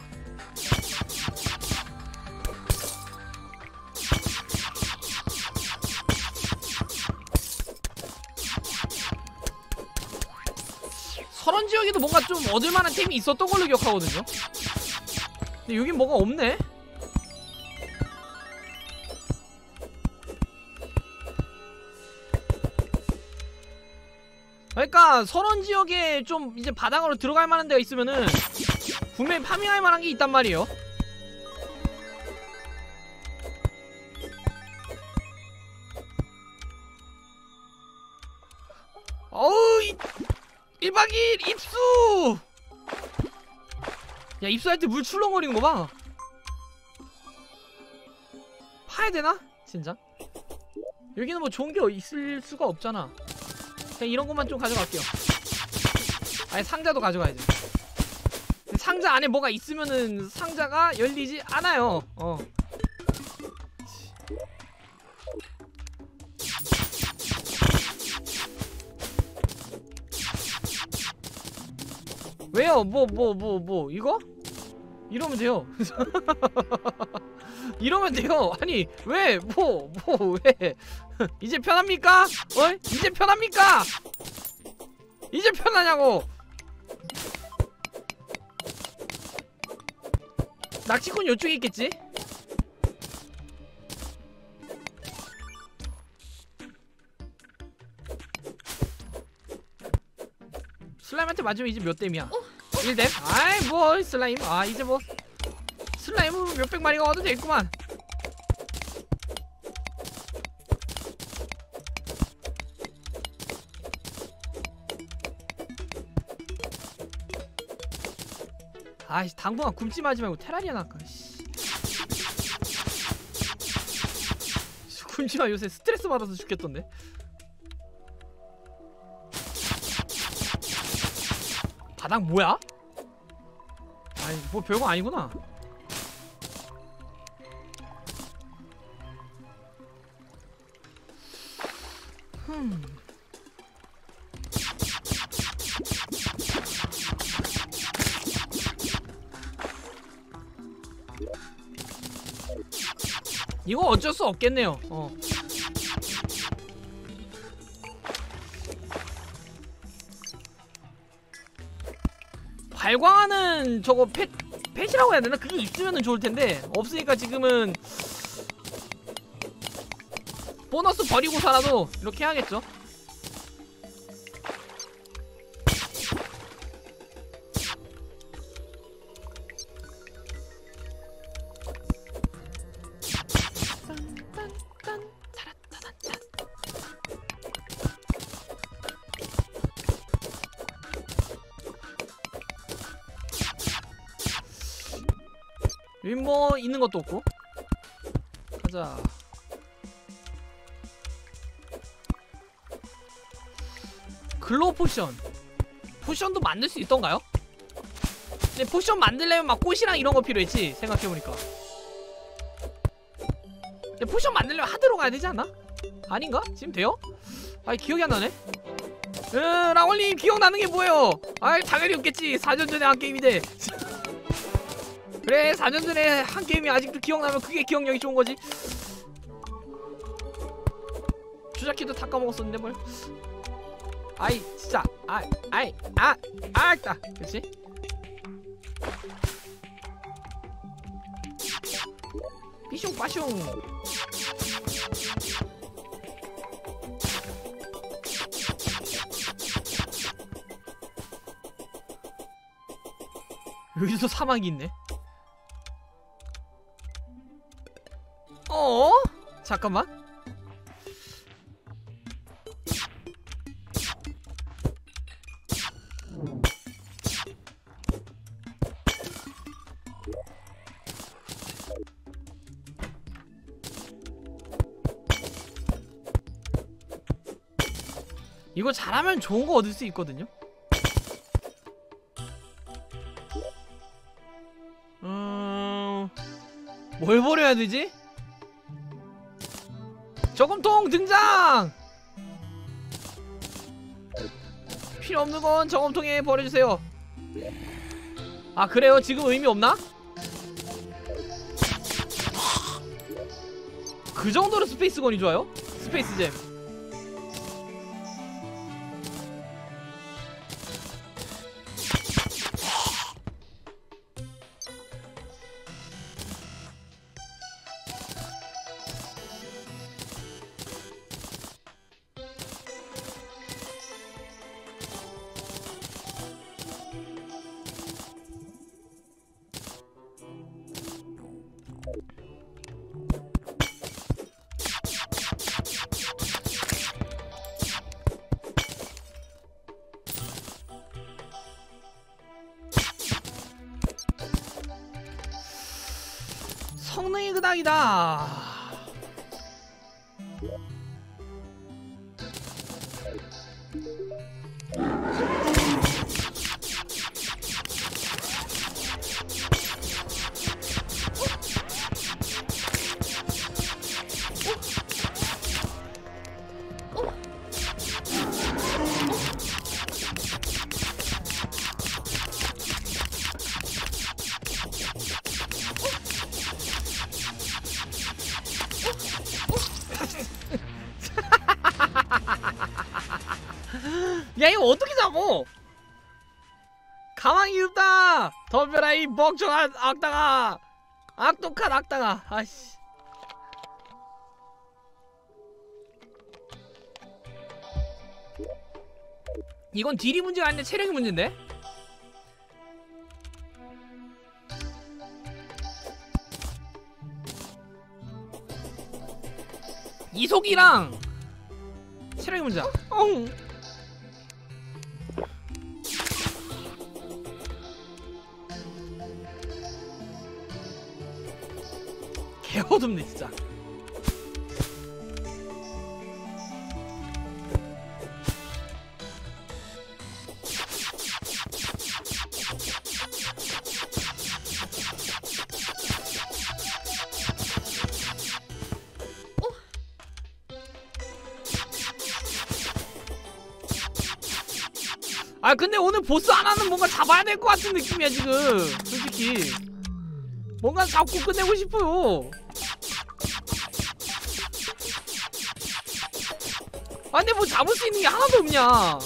서런 지역에도 뭔가 좀 얻을만한 템이 있었던 걸로 기억하거든요. 근데 여긴 뭐가 없네? 그러니까 서런 지역에 좀 이제 바닥으로 들어갈 만한 데가 있으면은 분명히 파밍할 만한 게 있단 말이에요. 어우 이 일박 이일 입수! 야 입수할 때 물 출렁거리는 거 봐. 파야 되나? 진짜? 여기는 뭐 좋은 게 있을 수가 없잖아. 그냥 이런 것만 좀 가져갈게요. 아니 상자도 가져가야지. 상자 안에 뭐가 있으면은 상자가 열리지 않아요. 어. 왜요? 뭐 뭐 뭐 뭐 이거? 이러면 돼요. 이러면 돼요. 아니 왜? 뭐 뭐 왜? 이제 편합니까? 어? 이제 편합니까? 이제 편하냐고. 낚시꾼 요쪽에 있겠지? 슬라임한테 맞으면 이제 몇 댐이야? 일 댐? 아이 뭐 슬라임 아 이제 뭐 슬라임은 몇백 마리가 와도 되겠구만. 아이씨 당분간 굶지 마지 말고 테라리아 나까. 굶지 마. 요새 스트레스 받아서 죽겠던데. 바닥 뭐야? 아니 뭐 별거 아니구나. 흠. 이거 어쩔 수 없겠네요. 어. 발광하는 저거 펫, 펫이라고 해야 되나? 그게 있으면 좋을 텐데 없으니까 지금은 보너스 버리고서라도 이렇게 해야겠죠. 여기 뭐 있는 것도 없고. 가자. 글로우 포션. 포션도 만들 수 있던가요? 근데 포션 만들려면 막 꽃이랑 이런 거 필요했지 생각해보니까. 근데 포션 만들려면 하드로 가야 되지 않나? 아닌가? 지금 돼요? 아이 기억이 안 나네. 으 라올님 기억나는 게 뭐예요? 아이 당연히 없겠지. 사 년 전에 한 게임인데. 그래 사 년 전에 한 게임이 아직도 기억나면 그게 기억력이 좋은 거지. 주작키도 다 까먹었었는데 뭘. 아이 진짜 아이 아이 아 아따 그치? 삐숑 빠숑. 여기서 사막이 있네. 어? 잠깐만. 이거 잘하면 좋은 거 얻을 수 있거든요. 음... 뭘 버려야 되지? 저금통 등장! 필요 없는 건 정엄통에 버려주세요. 아 그래요? 지금 의미 없나? 그 정도로 스페이스건이 좋아요? 스페이스잼. 성능이 그닥이다. 야 이거 어떻게 잡어? 가망이 없다. 덤벼라 이 멍청한 악당아. 악독한 악당아. 아이씨. 이건 딜이 문제가 아니라 체력이 문제인데? 이속이랑 체력이 문제야. 어흥. 개어둡네 진짜. 아 근데 오늘 보스 하나는 뭔가 잡아야 될 것 같은 느낌이야 지금. 솔직히 뭔가 잡고 끝내고 싶어요. 아 근데 뭐 잡을 수 있는 게 하나도 없냐.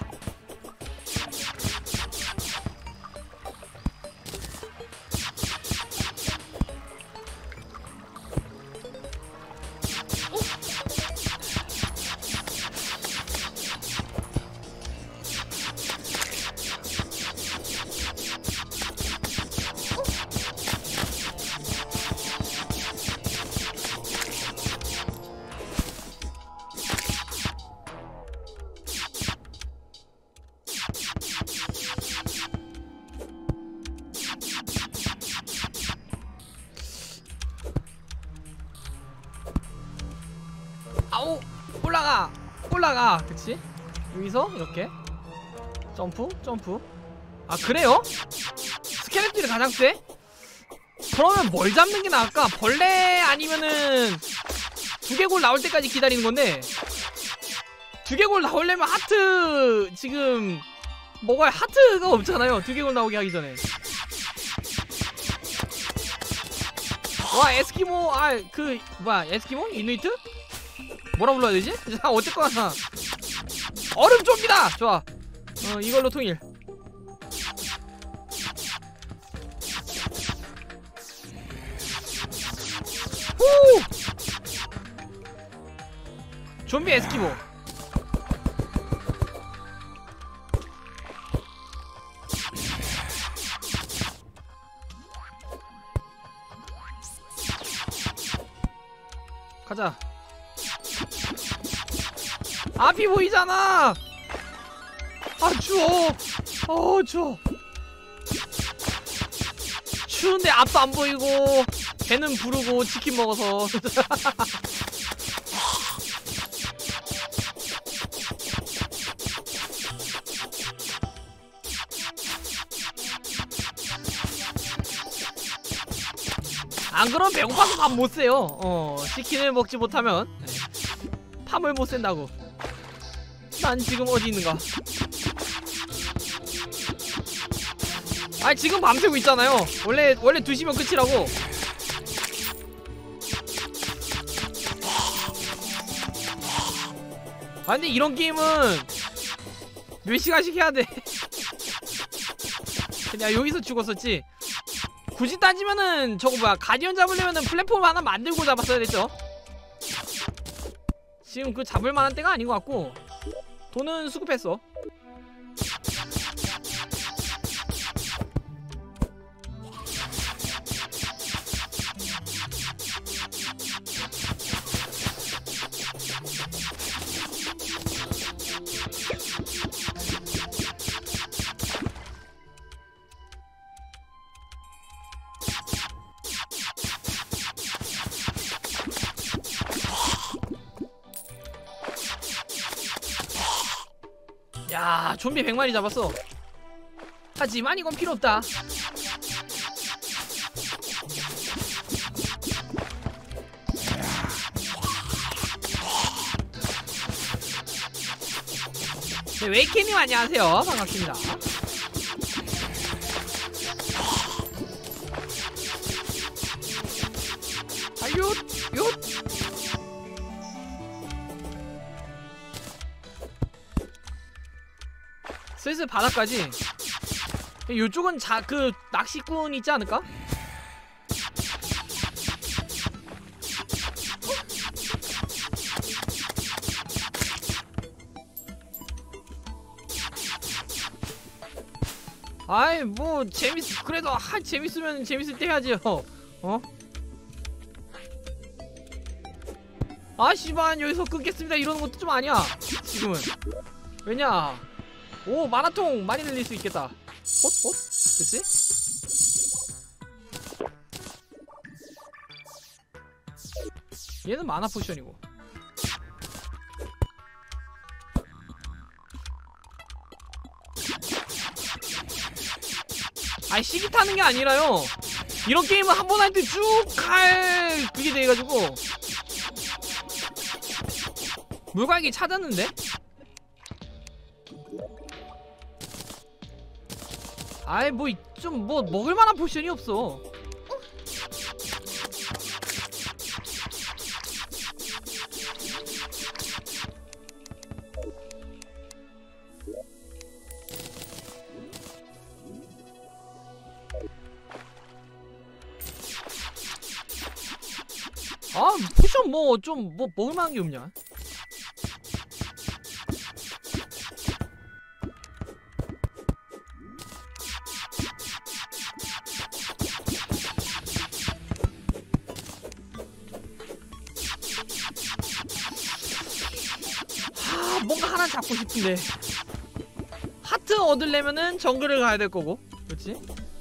아우 올라가 올라가. 그치? 여기서 이렇게 점프 점프. 아 그래요? 스켈레톤이 가장 세? 그러면 뭘 잡는 게 나을까? 벌레 아니면은 두개골 나올 때까지 기다리는 건데, 두개골 나오려면 하트 지금 먹어야 하트가 없잖아요. 두개골 나오게 하기 전에. 와 에스키모 아 그 뭐야 에스키모? 이누이트? 뭐라 불러야 되지? 자 어쨌거나 얼음 좀비다! 좋아. 어 이걸로 통일. 후! 좀비 에스키모. 가자. 앞이 보이잖아. 아 추워. 어 추워. 추운데 앞도 안 보이고 배는 부르고 치킨 먹어서. 안 그러면 배고파서 밥 못 세요. 어 치킨을 먹지 못하면 밤을 못 샌다고. 난 지금 어디 있는가? 아니 지금 밤새고 있잖아요. 원래 원래 두 시면 끝이라고. 아 근데 이런 게임은 몇 시간씩 해야 돼. 그냥 여기서 죽었었지. 굳이 따지면은 저거 뭐야, 가디언 잡으려면은 플랫폼 하나 만들고 잡았어야 됐죠. 지금 그 잡을 만한 때가 아닌 것 같고 돈은 수급했어. 야, 좀비 백 마리 잡았어. 하지만 이건 필요 없다. 네, 웨이케님 안녕하세요. 반갑습니다. 아유, 요. 슬슬 바닥까지. 요쪽은 자, 그 낚시꾼 있지 않을까? 아이 뭐 재밌 그래도 하 재밌으면 재밌을 때 해야지요. 어? 아 씨발 여기서 끊겠습니다 이러는 것도 좀 아니야 지금은. 왜냐? 오 마라통 많이 늘릴 수 있겠다. 헛? 헛? 그치? 얘는 마나 포션이고. 아니 시기 타는 게 아니라요. 이런 게임은 한 번 할 때 쭉 갈 그게 돼가지고 물갈기 찾았는데? 아이 뭐 좀 뭐 먹을만한 포션이 없어. 아 포션 뭐 좀 뭐 먹을만한 게 없냐? 하 뭔가 하나 잡고 싶은데 하트 얻으려면은 정글을 가야 될 거고, 그렇지?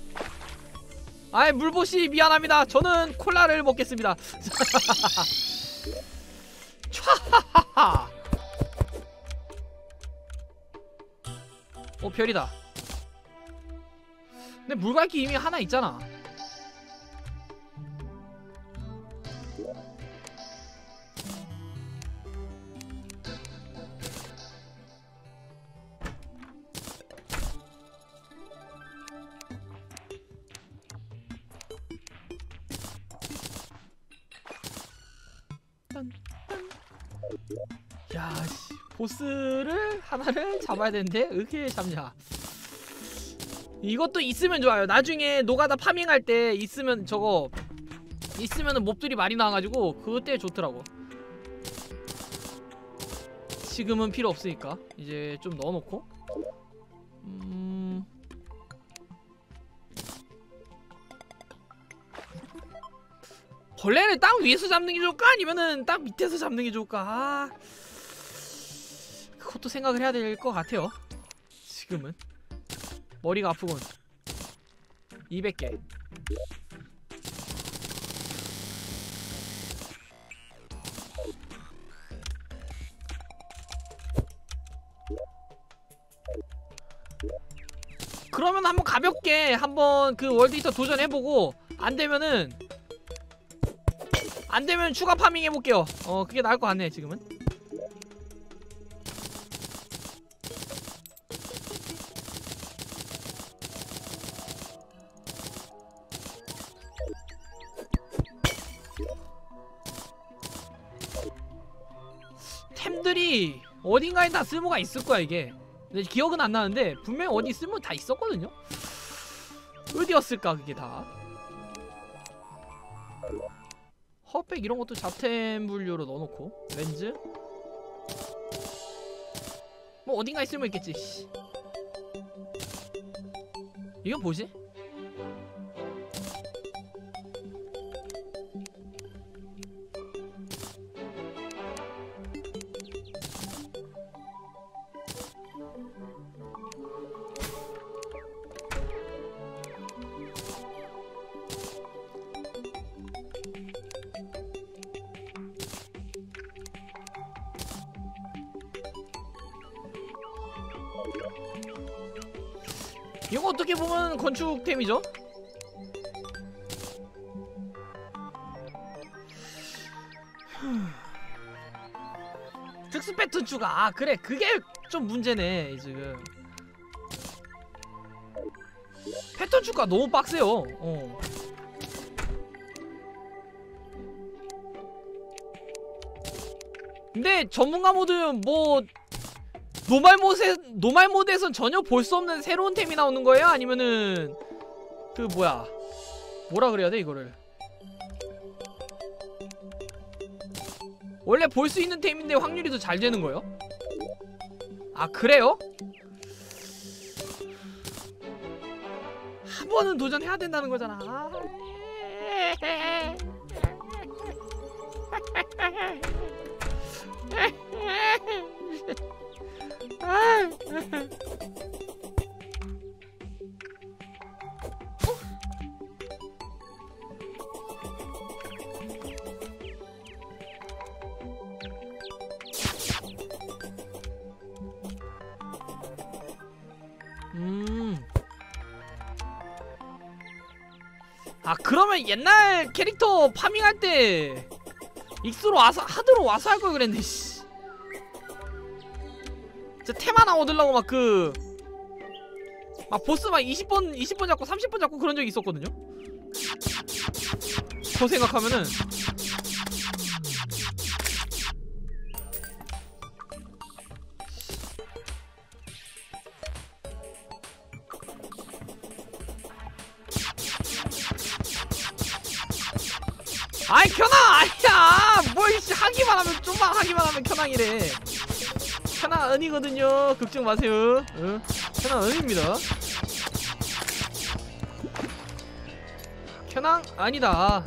아이 물보시 미안합니다. 저는 콜라를 먹겠습니다. 촤하하하. 어 별이다. 근데 물갈기 이미 하나 있잖아. 야, 씨, 보스를 하나를 잡아야 되는데 어떻게 잡냐? 이것도 있으면 좋아요. 나중에 노가다 파밍할 때 있으면 저거 있으면은 몹들이 많이 나와가지고 그때 좋더라고. 지금은 필요 없으니까 이제 좀 넣어놓고. 음. 벌레를 땅 위에서 잡는 게 좋을까? 아니면은 땅 밑에서 잡는 게 좋을까? 아, 그것도 생각을 해야 될 것 같아요. 지금은 머리가 아프군. 이백 개. 그러면 한번 가볍게 한번 그 월드 히터 도전해보고 안되면은 안되면 추가 파밍 해볼게요. 어 그게 나을 것 같네 지금은. 템들이 어딘가에 다 쓸모가 있을 거야 이게. 근데 기억은 안 나는데 분명히 어디 쓸모 다 있었거든요. 어디였을까 그게 다. 허백 이런 것도 잡템 분류로 넣어놓고 렌즈 뭐 어딘가에 쓸모 있겠지. 씨. 이건 뭐지? 이거 어떻게 보면 건축템이죠? 특수 패턴 추가. 아 그래 그게 좀 문제네 지금. 패턴 추가 너무 빡세요. 어. 근데 전문가 모드 뭐 노말 모드에 노말 모드에선 전혀 볼 수 없는 새로운 템이 나오는 거예요? 아니면은 그 뭐야 뭐라 그래야 돼 이거를? 원래 볼 수 있는 템인데 확률이 더 잘 되는 거예요? 아 그래요? 한 번은 도전해야 된다는 거잖아. 음. 아 그러면 옛날 캐릭터 파밍할 때 익스로 와서 하드로 와서 할 걸 그랬네. 씨. 진짜 템 하나 얻으려고 막 그 막 보스 막 이십 번 이십 번 잡고 삼십 번 잡고 그런 적이 있었거든요. 그거 생각하면은 아이 켜낭 아니야. 뭘 하기만 하면 좀만 하기만 하면 켜낭이래. 켜낭 은이거든요. 걱정 마세요. 응? 켜낭 은입니다. 켜낭 아니다.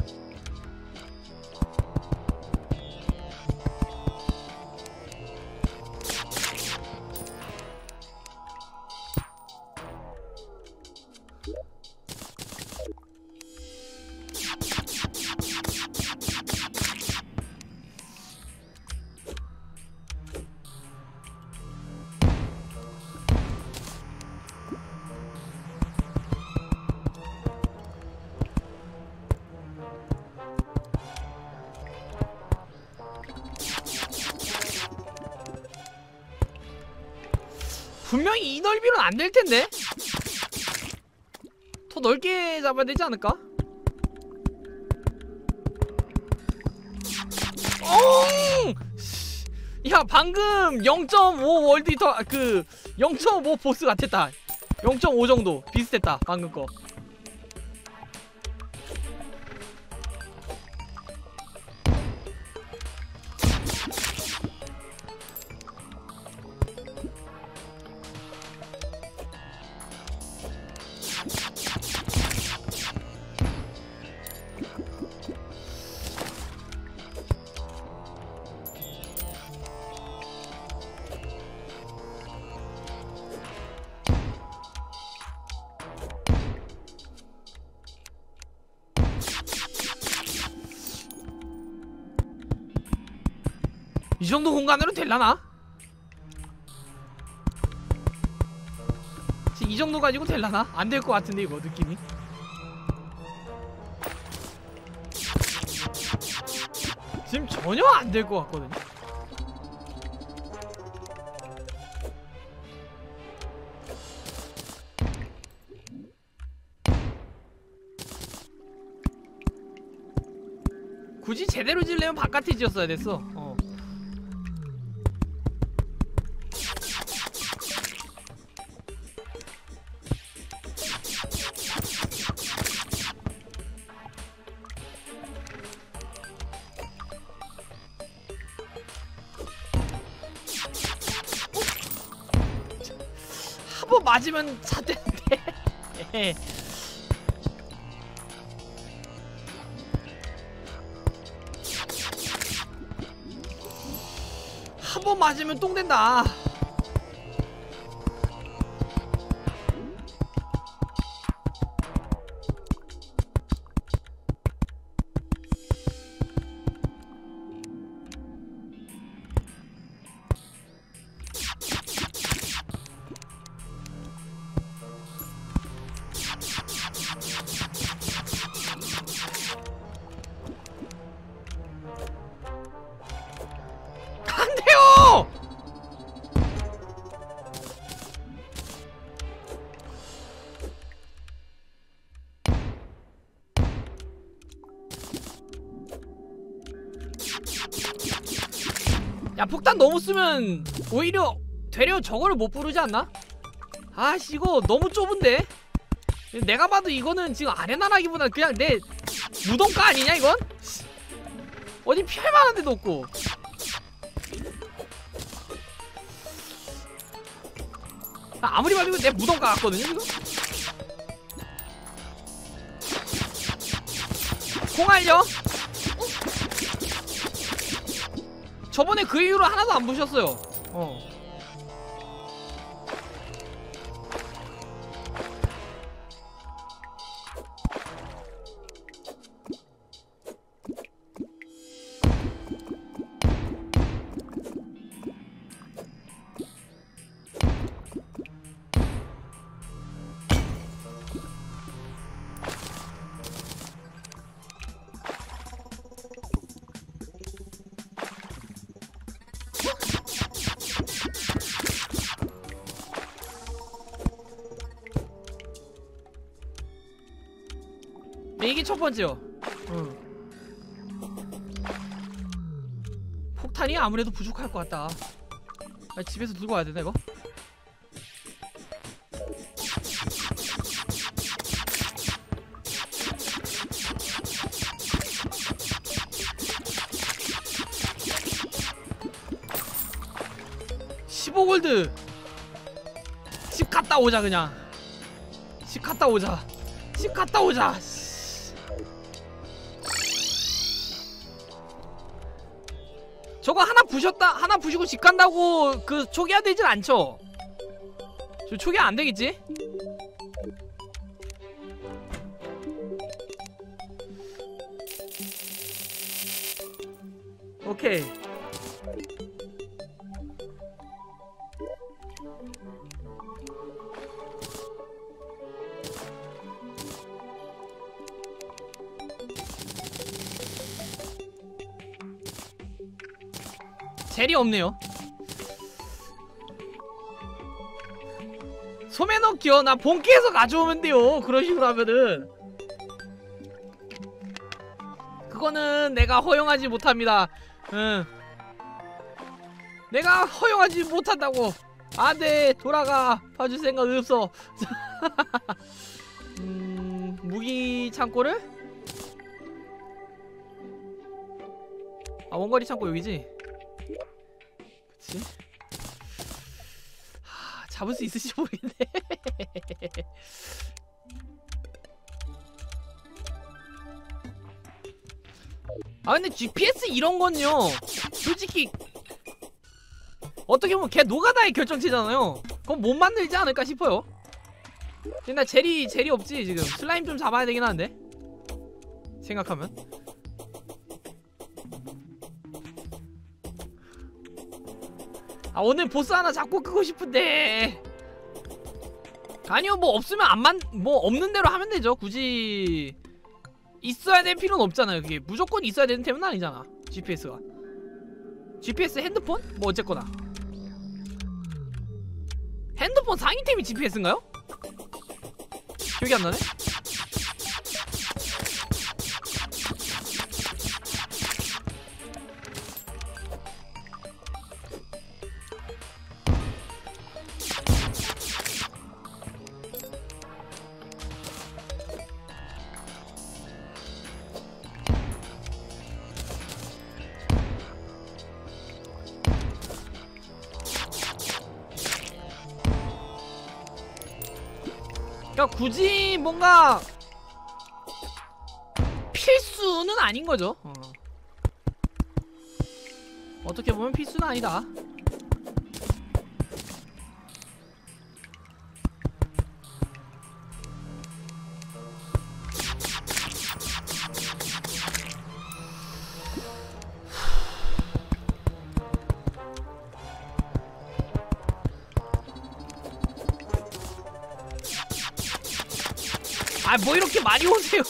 분명히 이 넓이로는 안 될 텐데. 더 넓게 잡아야 되지 않을까? 어! 야 방금 영 점 오 월드 더 그 영 점 오 보스 같았다. 영 점 오 정도 비슷했다 방금 거. 이 정도 공간으로 될라나? 이 정도 가지고 될라나? 안 될 것 같은데 이거 느낌이. 지금 전혀 안 될 것 같거든요. 굳이 제대로 지으려면 바깥에 지었어야 됐어. 어. 맞으면 잣대인데. 한 번 맞으면 똥 된다. 안 돼요! 야, 폭탄 너무 쓰면 오히려 되려 저거를 못 부르지 않나? 아씨, 이거 너무 좁은데? 내가 봐도 이거는 지금 아레나라기보다 그냥 내 무덤가 아니냐 이건? 어디 피할 만한 데도 없고. 아무리 봐도 내 무덤가 같거든요 지금? 콩알려? 저번에 그 이후로 하나도 안 부셨어요. 어. 이게 첫 번째요. 응. 폭탄이 아무래도 부족할 것 같다. 아, 집에서 들고 와야 되나 이거? 십오 골드. 집 갔다 오자 그냥. 집 갔다 오자. 집 갔다 오자. 저거 하나 부셨다, 하나 부시고 집 간다고 그 초기화 되진 않죠? 저 초기화 안 되겠지? 오케이. 젤이 없네요. 소매 넣기요? 나 본캐에서 가져오면 돼요. 그런 식으로 하면은 그거는 내가 허용하지 못합니다. 응. 내가 허용하지 못한다고. 안돼, 돌아가. 봐줄 생각 없어. 음, 무기 창고를? 아, 원거리 창고 여기지? 그치? 하, 잡을 수 있을지 모르겠네. 아 근데 지피에스 이런건요 솔직히 어떻게 보면 걔 노가다의 결정체잖아요. 그럼 못 만들지 않을까 싶어요. 근데 나 젤이 젤이 없지 지금. 슬라임 좀 잡아야 되긴 하는데 생각하면. 아 오늘 보스 하나 잡고 끄고 싶은데. 아니요, 뭐 없으면 안만 뭐 없는 대로 하면 되죠. 굳이 있어야 될 필요는 없잖아요. 그게 무조건 있어야 되는 템은 아니잖아. 지피에스가 지피에스 핸드폰? 뭐 어쨌거나 핸드폰 상위템이 지피에스인가요? 기억이 안 나네? 그러니까 굳이 뭔가 필수는 아닌 거죠. 어. 어떻게 보면 필수는 아니다. 아, 뭐 이렇게 많이 오세요?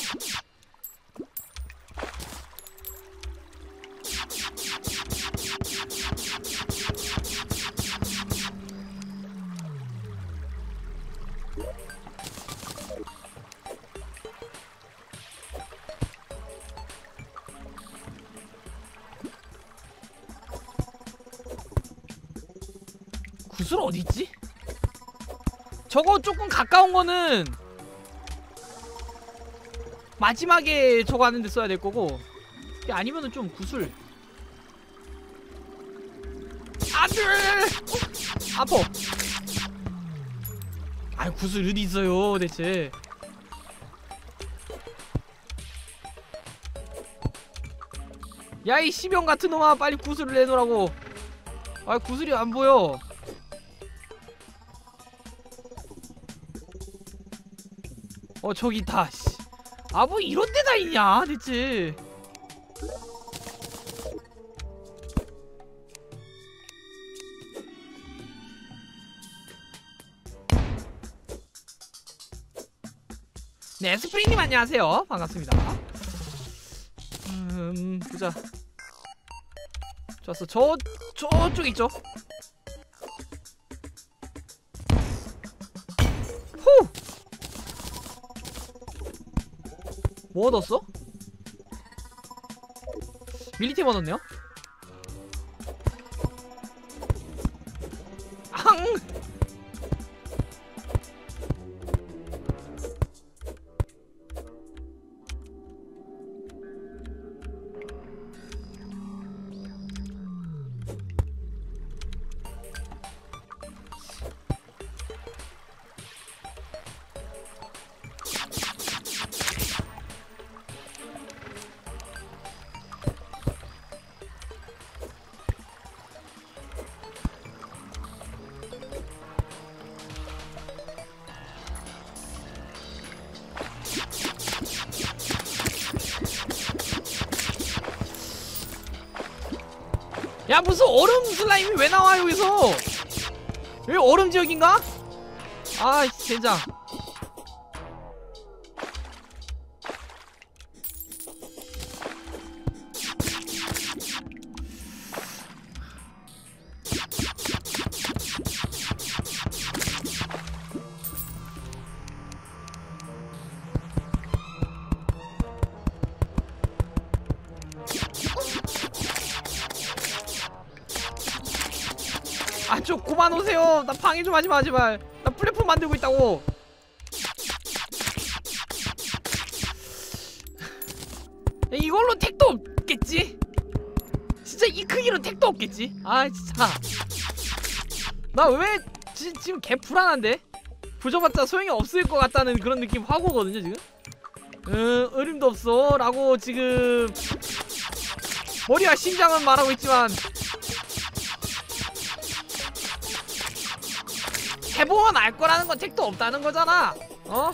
구슬 어딨지? 저거 조금 가까운 거는 마지막에 저거 하는데 써야 될 거고, 이게 아니면은 좀 구슬. 안돼! 어? 아파. 아이, 구슬 어디 있어요 대체? 야이 시병 같은 놈아, 빨리 구슬을 내놓으라고. 아, 구슬이 안 보여. 어, 저기 있다. 씨. 아, 뭐 이런 데다 있냐 대체. 네, 스프링님 안녕하세요. 반갑습니다. 음, 보자. 좋았어. 저, 저쪽 있죠? 후! 뭐 얻었어? 밀리템 얻었네요? 앙! 야, 무슨 얼음 슬라임이 왜 나와 여기서? 여기 얼음 지역인가? 아, 젠장. 아, 좀 그만 오세요. 나 방해 좀 하지마 제발. 나 플랫폼 만들고 있다고. 이걸로 택도 없겠지? 진짜 이 크기로 택도 없겠지? 아, 진짜 나 왜 지금 개 불안한데? 부져봤자 소용이 없을 것 같다는 그런 느낌 확 오거든요 지금. 음, 어림도 없어 라고 지금 머리와 심장은 말하고 있지만 해보면 알 거라는 건 택도 없다는 거잖아. 어?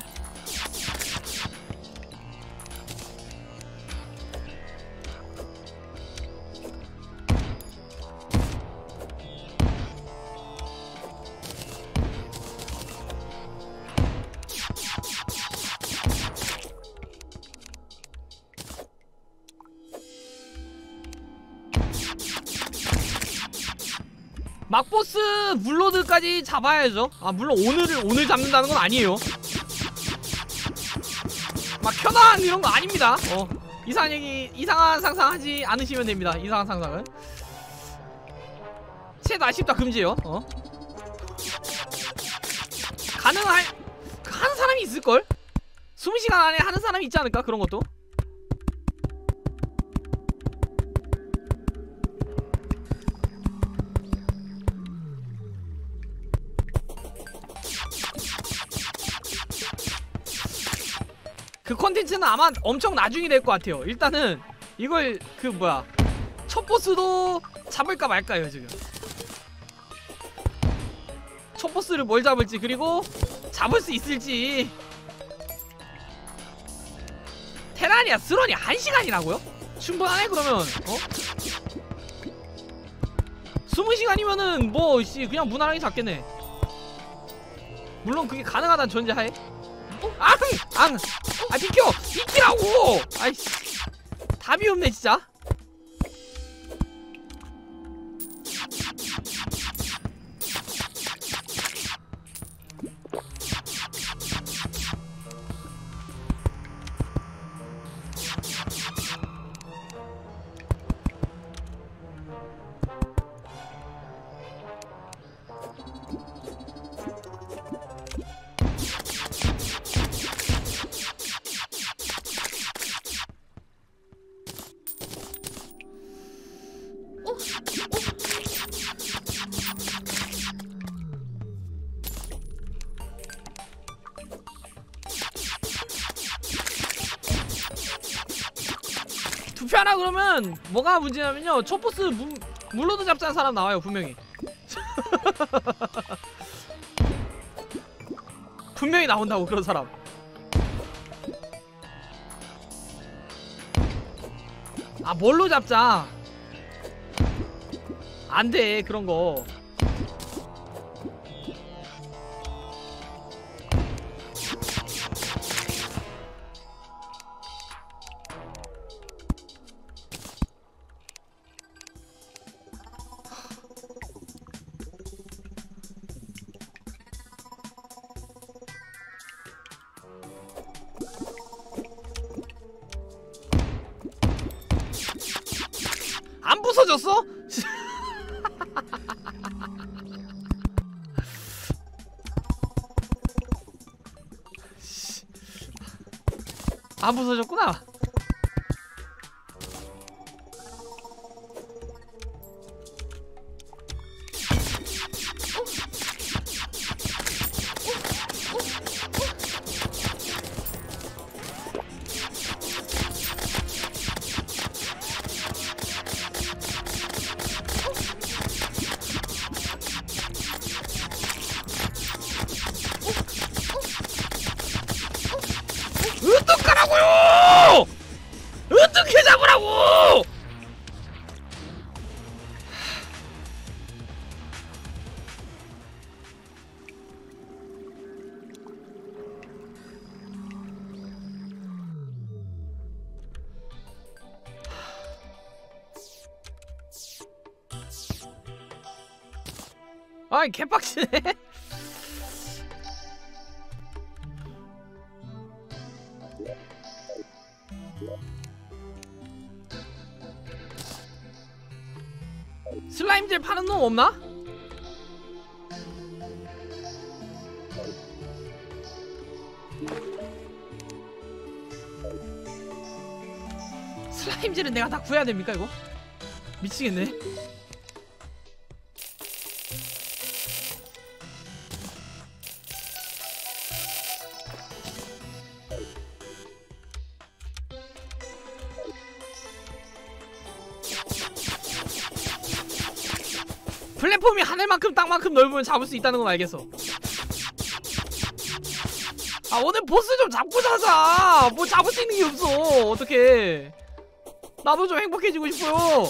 막보스 물로드까지 잡아야죠. 아, 물론 오늘을 오늘 잡는다는 건 아니에요. 막 현황 이런 거 아닙니다. 어, 이상한 얘기, 이상한 상상하지 않으시면 됩니다. 이상한 상상은 채도 아쉽다 금지요. 어, 가능할 하는 사람이 있을걸? 이십 시간 안에 하는 사람이 있지 않을까? 그런 것도. 컨텐츠는 아마 엄청 나중이 될 것 같아요. 일단은 이걸 그 뭐야 첫 보스도 잡을까 말까요 지금. 첫 보스를 뭘 잡을지, 그리고 잡을 수 있을지. 테라리아 스런이 한 시간이라고요? 충분하네 그러면. 어? 스무 시간이면은 뭐 씨 그냥 무난하게 잡겠네. 물론 그게 가능하다는 전제하에. 어? 앙! 앙! 아 비켜! 비키라고! 아이씨 답이 없네 진짜. 투표하라 그러면 뭐가 문제냐면요, 첫 보스 무, 물로도 잡자는 사람 나와요 분명히. 분명히 나온다고 그런 사람. 아 뭘로 잡자. 안돼 그런거. 안 부서졌어? 안 부서졌구나. 어떡하라고요! 어떻게 잡으라고! 아이 개빡치네. 슬라임젤 파는 놈 없나? 슬라임젤은 내가 다 구해야 됩니까 이거? 미치겠네. 플랫폼이 하늘만큼 땅만큼 넓으면 잡을 수 있다는 건 알겠어. 아 오늘 보스 좀 잡고 자자. 뭐 잡을 수 있는 게 없어. 어떡해. 나도 좀 행복해지고 싶어요.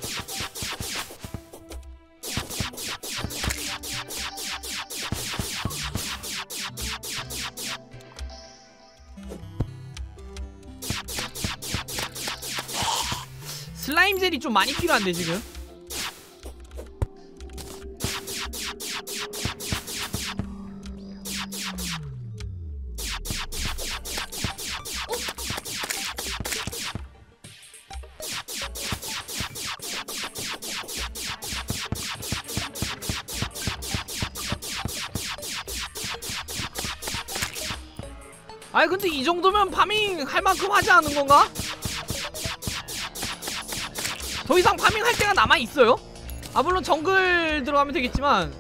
슬라임 젤이 좀 많이 필요한데 지금. 아니 근데 이 정도면 파밍 할 만큼 하지 않은 건가? 더 이상 파밍 할 때가 남아 있어요? 아 물론 정글 들어가면 되겠지만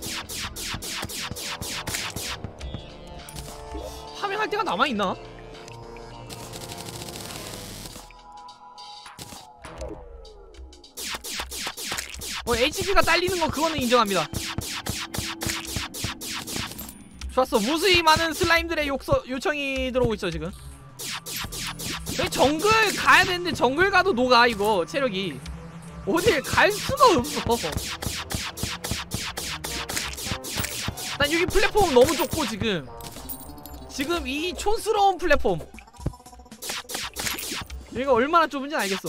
파밍 할 때가 남아 있나? 어 에이치피가 딸리는 거 그거는 인정합니다. 좋았어. 무수히 많은 슬라임들의 욕서, 요청이 들어오고 있어 지금. 여기 정글 가야 되는데 정글 가도 녹아 이거 체력이. 어딜 갈 수가 없어. 난 여기 플랫폼 너무 좋고 지금 지금 이 촌스러운 플랫폼 여기가 얼마나 좁은지 알겠어. 어?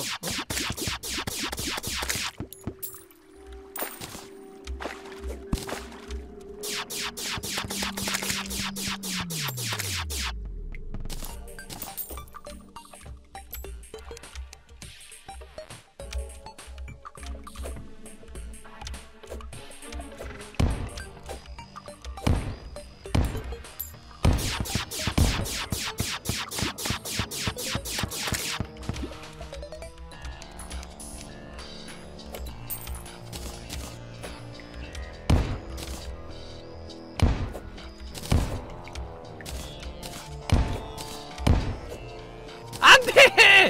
안돼!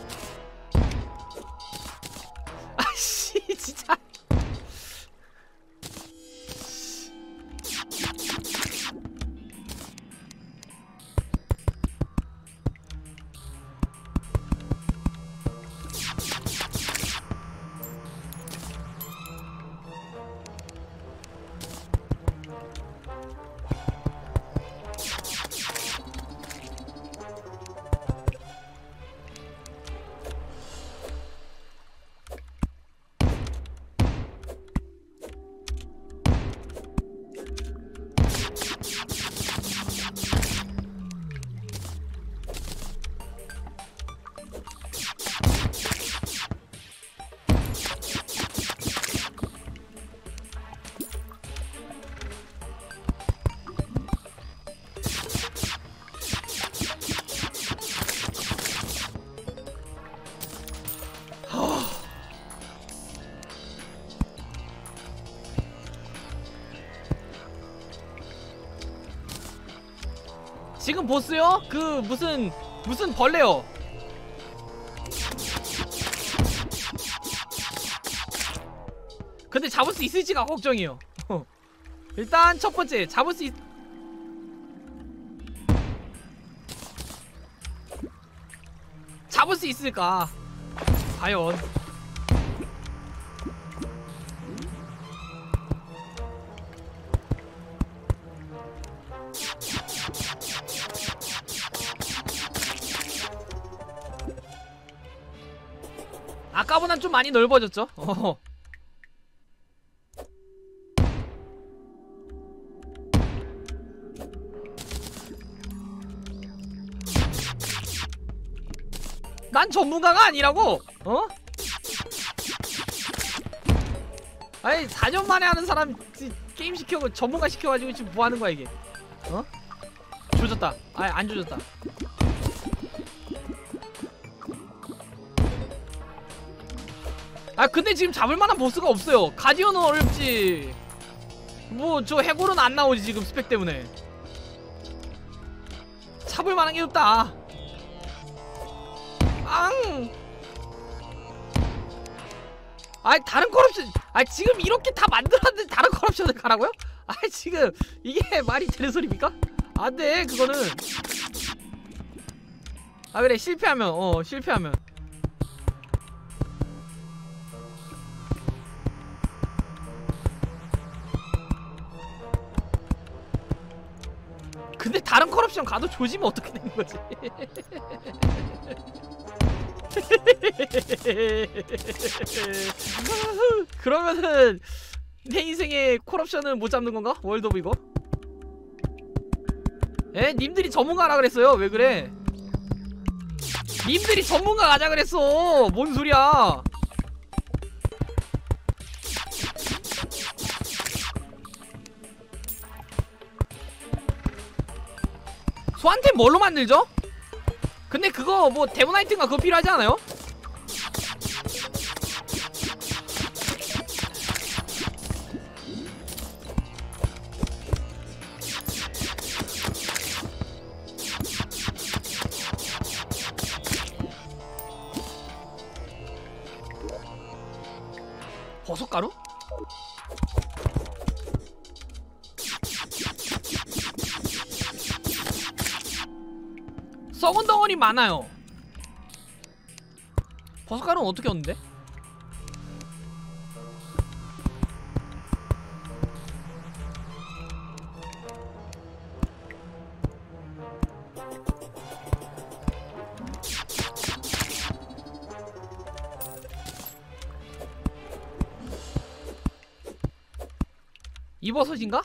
아씨 진짜. 지금 보스요? 그 무슨 무슨 벌레요? 근데 잡을 수 있을지가 걱정이에요. 일단 첫 번째 잡을 수 있... 잡을 수 있을까? 과연 아까보단 좀 많이 넓어졌죠? 어허. 난 전문가가 아니라고! 어? 아니 사 년 만에 하는 사람 게임 시켜고 전문가 시켜가지고 지금 뭐하는 거야 이게? 어? 조졌다. 아니 안 조졌다. 아 근데 지금 잡을만한 보스가 없어요. 가디언은 어렵지. 뭐 저 해골은 안 나오지 지금 스펙 때문에. 잡을만한 게 없다. 앙. 아이 다른 컬옵션. 아 지금 이렇게 다 만들었는데 다른 컬옵션을 가라고요? 아 지금 이게 말이 되는 소리입니까? 안돼 그거는. 아 그래 실패하면 어 실패하면. 근데 다른 컬옵션 가도 조지면 어떻게 되는 거지? 그러면은 내 인생에 컬옵션은 못 잡는 건가? 월드 오브 이거? 에? 님들이 전문가라 그랬어요. 왜 그래? 님들이 전문가 가자 그랬어. 뭔 소리야? 소환템 뭘로 만들죠? 근데 그거 뭐 데모나이트인가 그거 필요하지 않아요? 버섯가루? 썩은 덩어리 많아요. 버섯가루는 어떻게 얻는데? 이 버섯인가?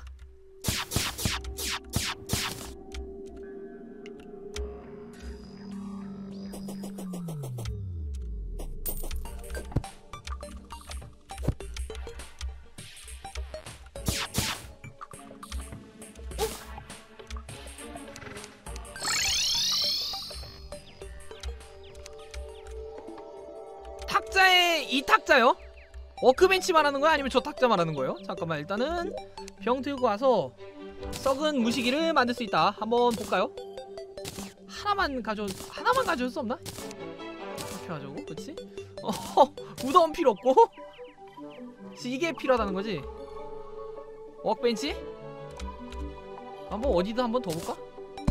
탁자에 이 탁자요? 워크벤치 말하는 거야? 아니면 저 탁자 말하는 거예요? 잠깐만, 일단은 병 들고 와서 썩은 무시기를 만들 수 있다. 한번 볼까요? 하나만 가져 하나만 가져올 수 없나? 이렇게 가져오고, 그렇지? 어, 무덤은 필요 없고. 이게 필요하다는 거지. 워크벤치? 한번 어디든 한번 더 볼까?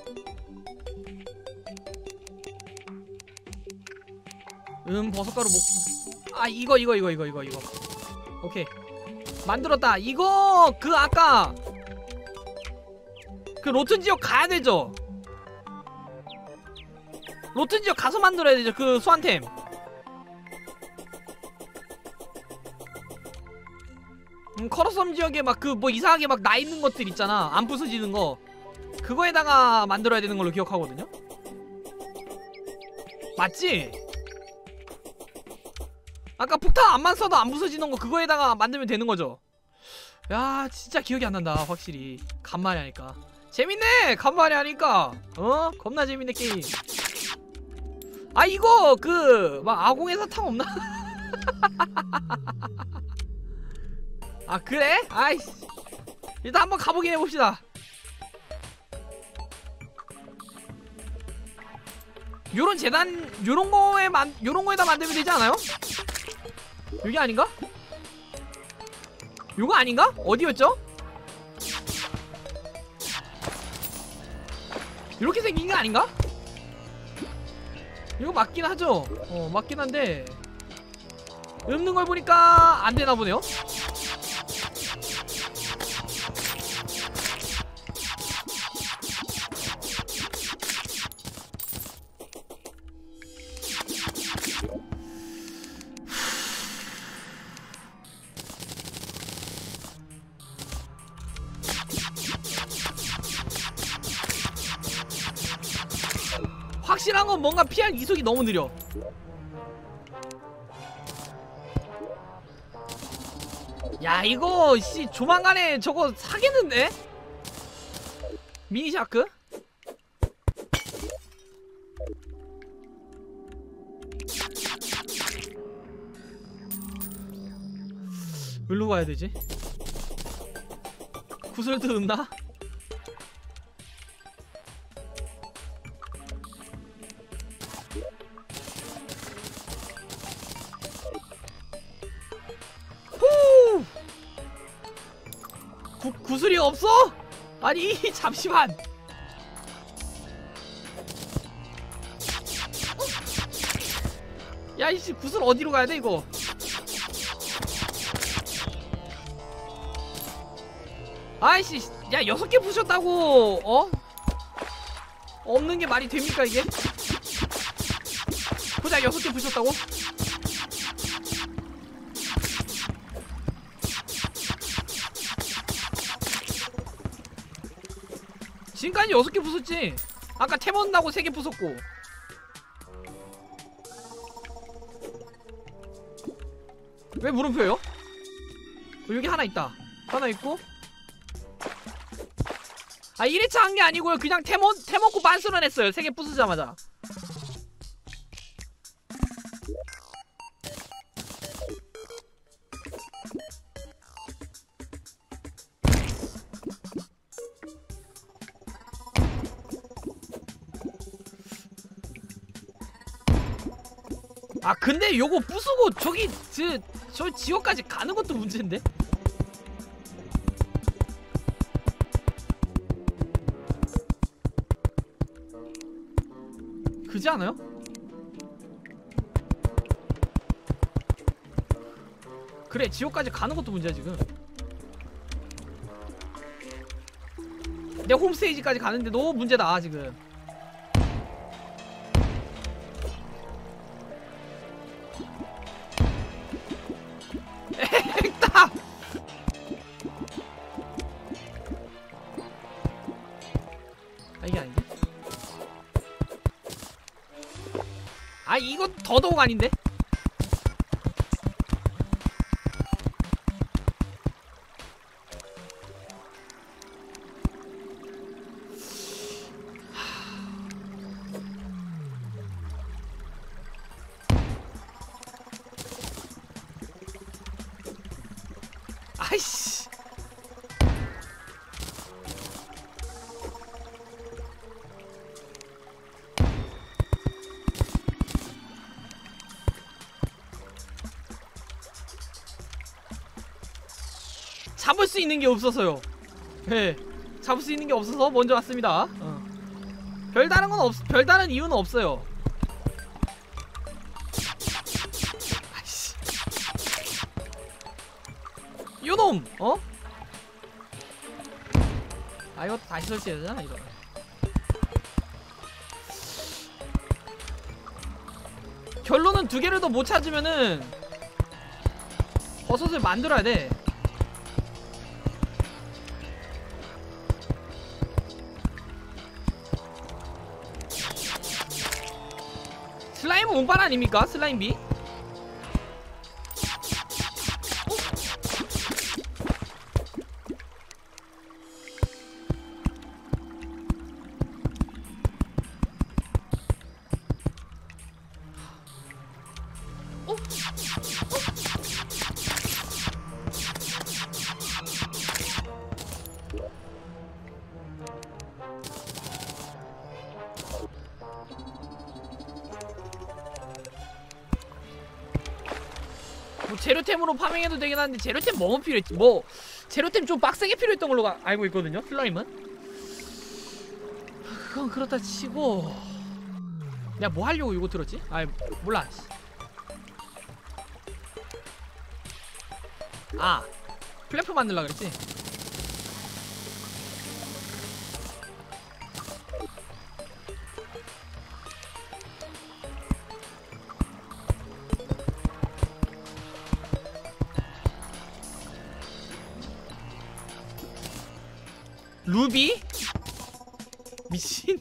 음, 버섯가루 목. 아, 이거 이거 이거 이거 이거 이거. 오케이, 만들었다. 이거 그 아까 그 로튼 지역 가야 되죠? 로튼 지역 가서 만들어야 되죠, 그 소환템. 음, 커러섬 지역에 막 그 뭐 이상하게 막 나 있는 것들 있잖아, 안 부서지는 거. 그거에다가 만들어야 되는 걸로 기억하거든요. 맞지? 아까 폭탄 안만 써도 안 부서지는 거, 그거에다가 만들면 되는 거죠. 야, 진짜 기억이 안 난다, 확실히. 간만에 하니까. 재밌네! 간만에 하니까. 어? 겁나 재밌네, 게임. 아, 이거, 그, 막, 아공의 사탕 없나? 아, 그래? 아이씨. 일단 한번 가보긴 해봅시다. 요런 재단, 요런 거에 만, 요런 거에다 만들면 되지 않아요? 여기 아닌가? 요거 아닌가? 어디였죠? 이렇게 생긴 게 아닌가? 이거 맞긴 하죠? 어, 맞긴 한데 읊는 걸 보니까 안 되나 보네요? 확실한 건 뭔가 피할 이속이 너무 느려. 야, 이거 씨 조만간에 저거 사겠는데? 미니샤크? 어디로 가야 되지? 구슬도 읊나? 구, 구슬이 없어? 아니, 잠시만. 야, 이씨, 구슬 어디로 가야 돼, 이거? 아이씨, 야, 여섯 개 부셨다고, 어? 없는 게 말이 됩니까, 이게? 보자, 여섯 개 부셨다고? 지금까지 여섯 개 부쉈지? 아까 템원다고 세 개 부쉈고. 왜 물음표예요? 어, 여기 하나 있다. 하나 있고. 아, 일 회차 한 게 아니고요. 그냥 템원, 템원고 빤스런 했어요. 세 개 부수자마자. 아, 근데 요거 부수고 저기 그 저 지옥까지 가는 것도 문제인데? 그지 않아요? 그래, 지옥까지 가는 것도 문제야 지금. 내 홈스테이지까지 가는데 너무 문제다 지금. 액다! 아, 이게 아닌데? 아, 이건 더더욱 아닌데? 아이씨. 잡을 수 있는 게 없어서요. 네, 잡을 수 있는 게 없어서 먼저 왔습니다. 어. 별다른 건 없, 별다른 이유는 없어요. 아이씨. 요놈! 어? 아, 이것도 다시 설치해야 되잖아, 이거. 결론은 두 개를 더 못 찾으면은 버섯을 만들어야 돼. 슬라임은 운빨 아닙니까? 슬라임비? 어? 어? 뭐 재료템으로 파밍해도 되긴 하는데 재료템 뭐뭐 필요했지? 뭐 재료템 좀 빡세게 필요했던 걸로 가, 알고 있거든요, 슬라임은. 그건 그렇다 치고 내가 뭐 하려고 이거 들었지? 아이, 몰라. 아, 플랫폼 만들려고 그랬지? 루비? 미친?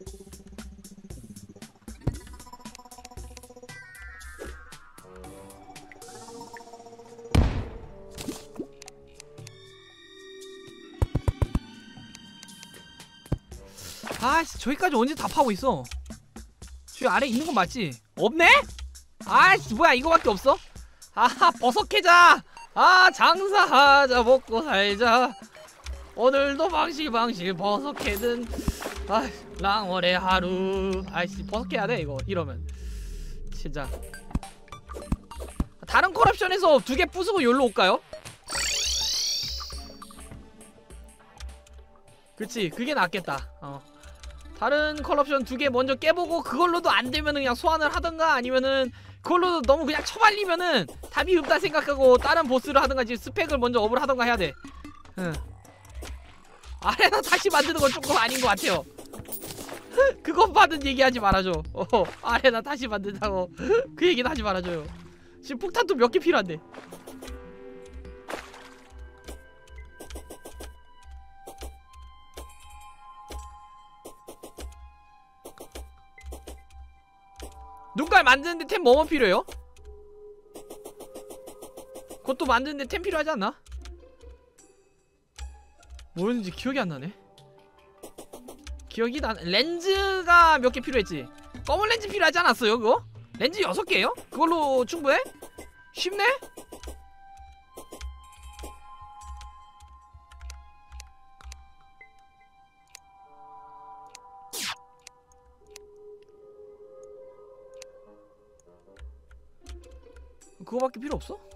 아씨, 저기까지 언제 다 파고 있어? 저기 아래 있는 건 맞지? 없네? 아씨, 뭐야, 이거밖에 없어? 아하, 버섯 캐자! 아, 장사하자, 먹고 살자. 오늘도 방실방실 버섯 캐든. 아, 랑월의 하루. 아이씨, 버섯 캐야 돼 이거 이러면 진짜. 다른 컬옵션에서 두 개 부수고 여기로 올까요? 그치, 그게 낫겠다. 어, 다른 컬옵션 두 개 먼저 깨보고 그걸로도 안 되면은 그냥 소환을 하던가, 아니면은 그걸로도 너무 그냥 처발리면은 답이 없다 생각하고 다른 보스를 하던가, 지금 스펙을 먼저 업을 하던가 해야 돼. 응. 아레나 다시 만드는 건 조금 아닌 것 같아요. 그것 받은 얘기하지 말아줘. 어, 아레나 다시 만든다고 그 얘기는 하지 말아줘요. 지금 폭탄도 몇 개 필요한데. 눈깔 만드는데 템 뭐뭐 필요해요? 그것도 만드는데 템 필요하지 않나? 뭐였는지 기억이 안 나네. 기억이 나. 렌즈가 몇 개 필요했지? 검은 렌즈 필요하지 않았어요 그거? 렌즈 여섯 개예요? 그걸로 충분해? 쉽네? 그거밖에 필요 없어?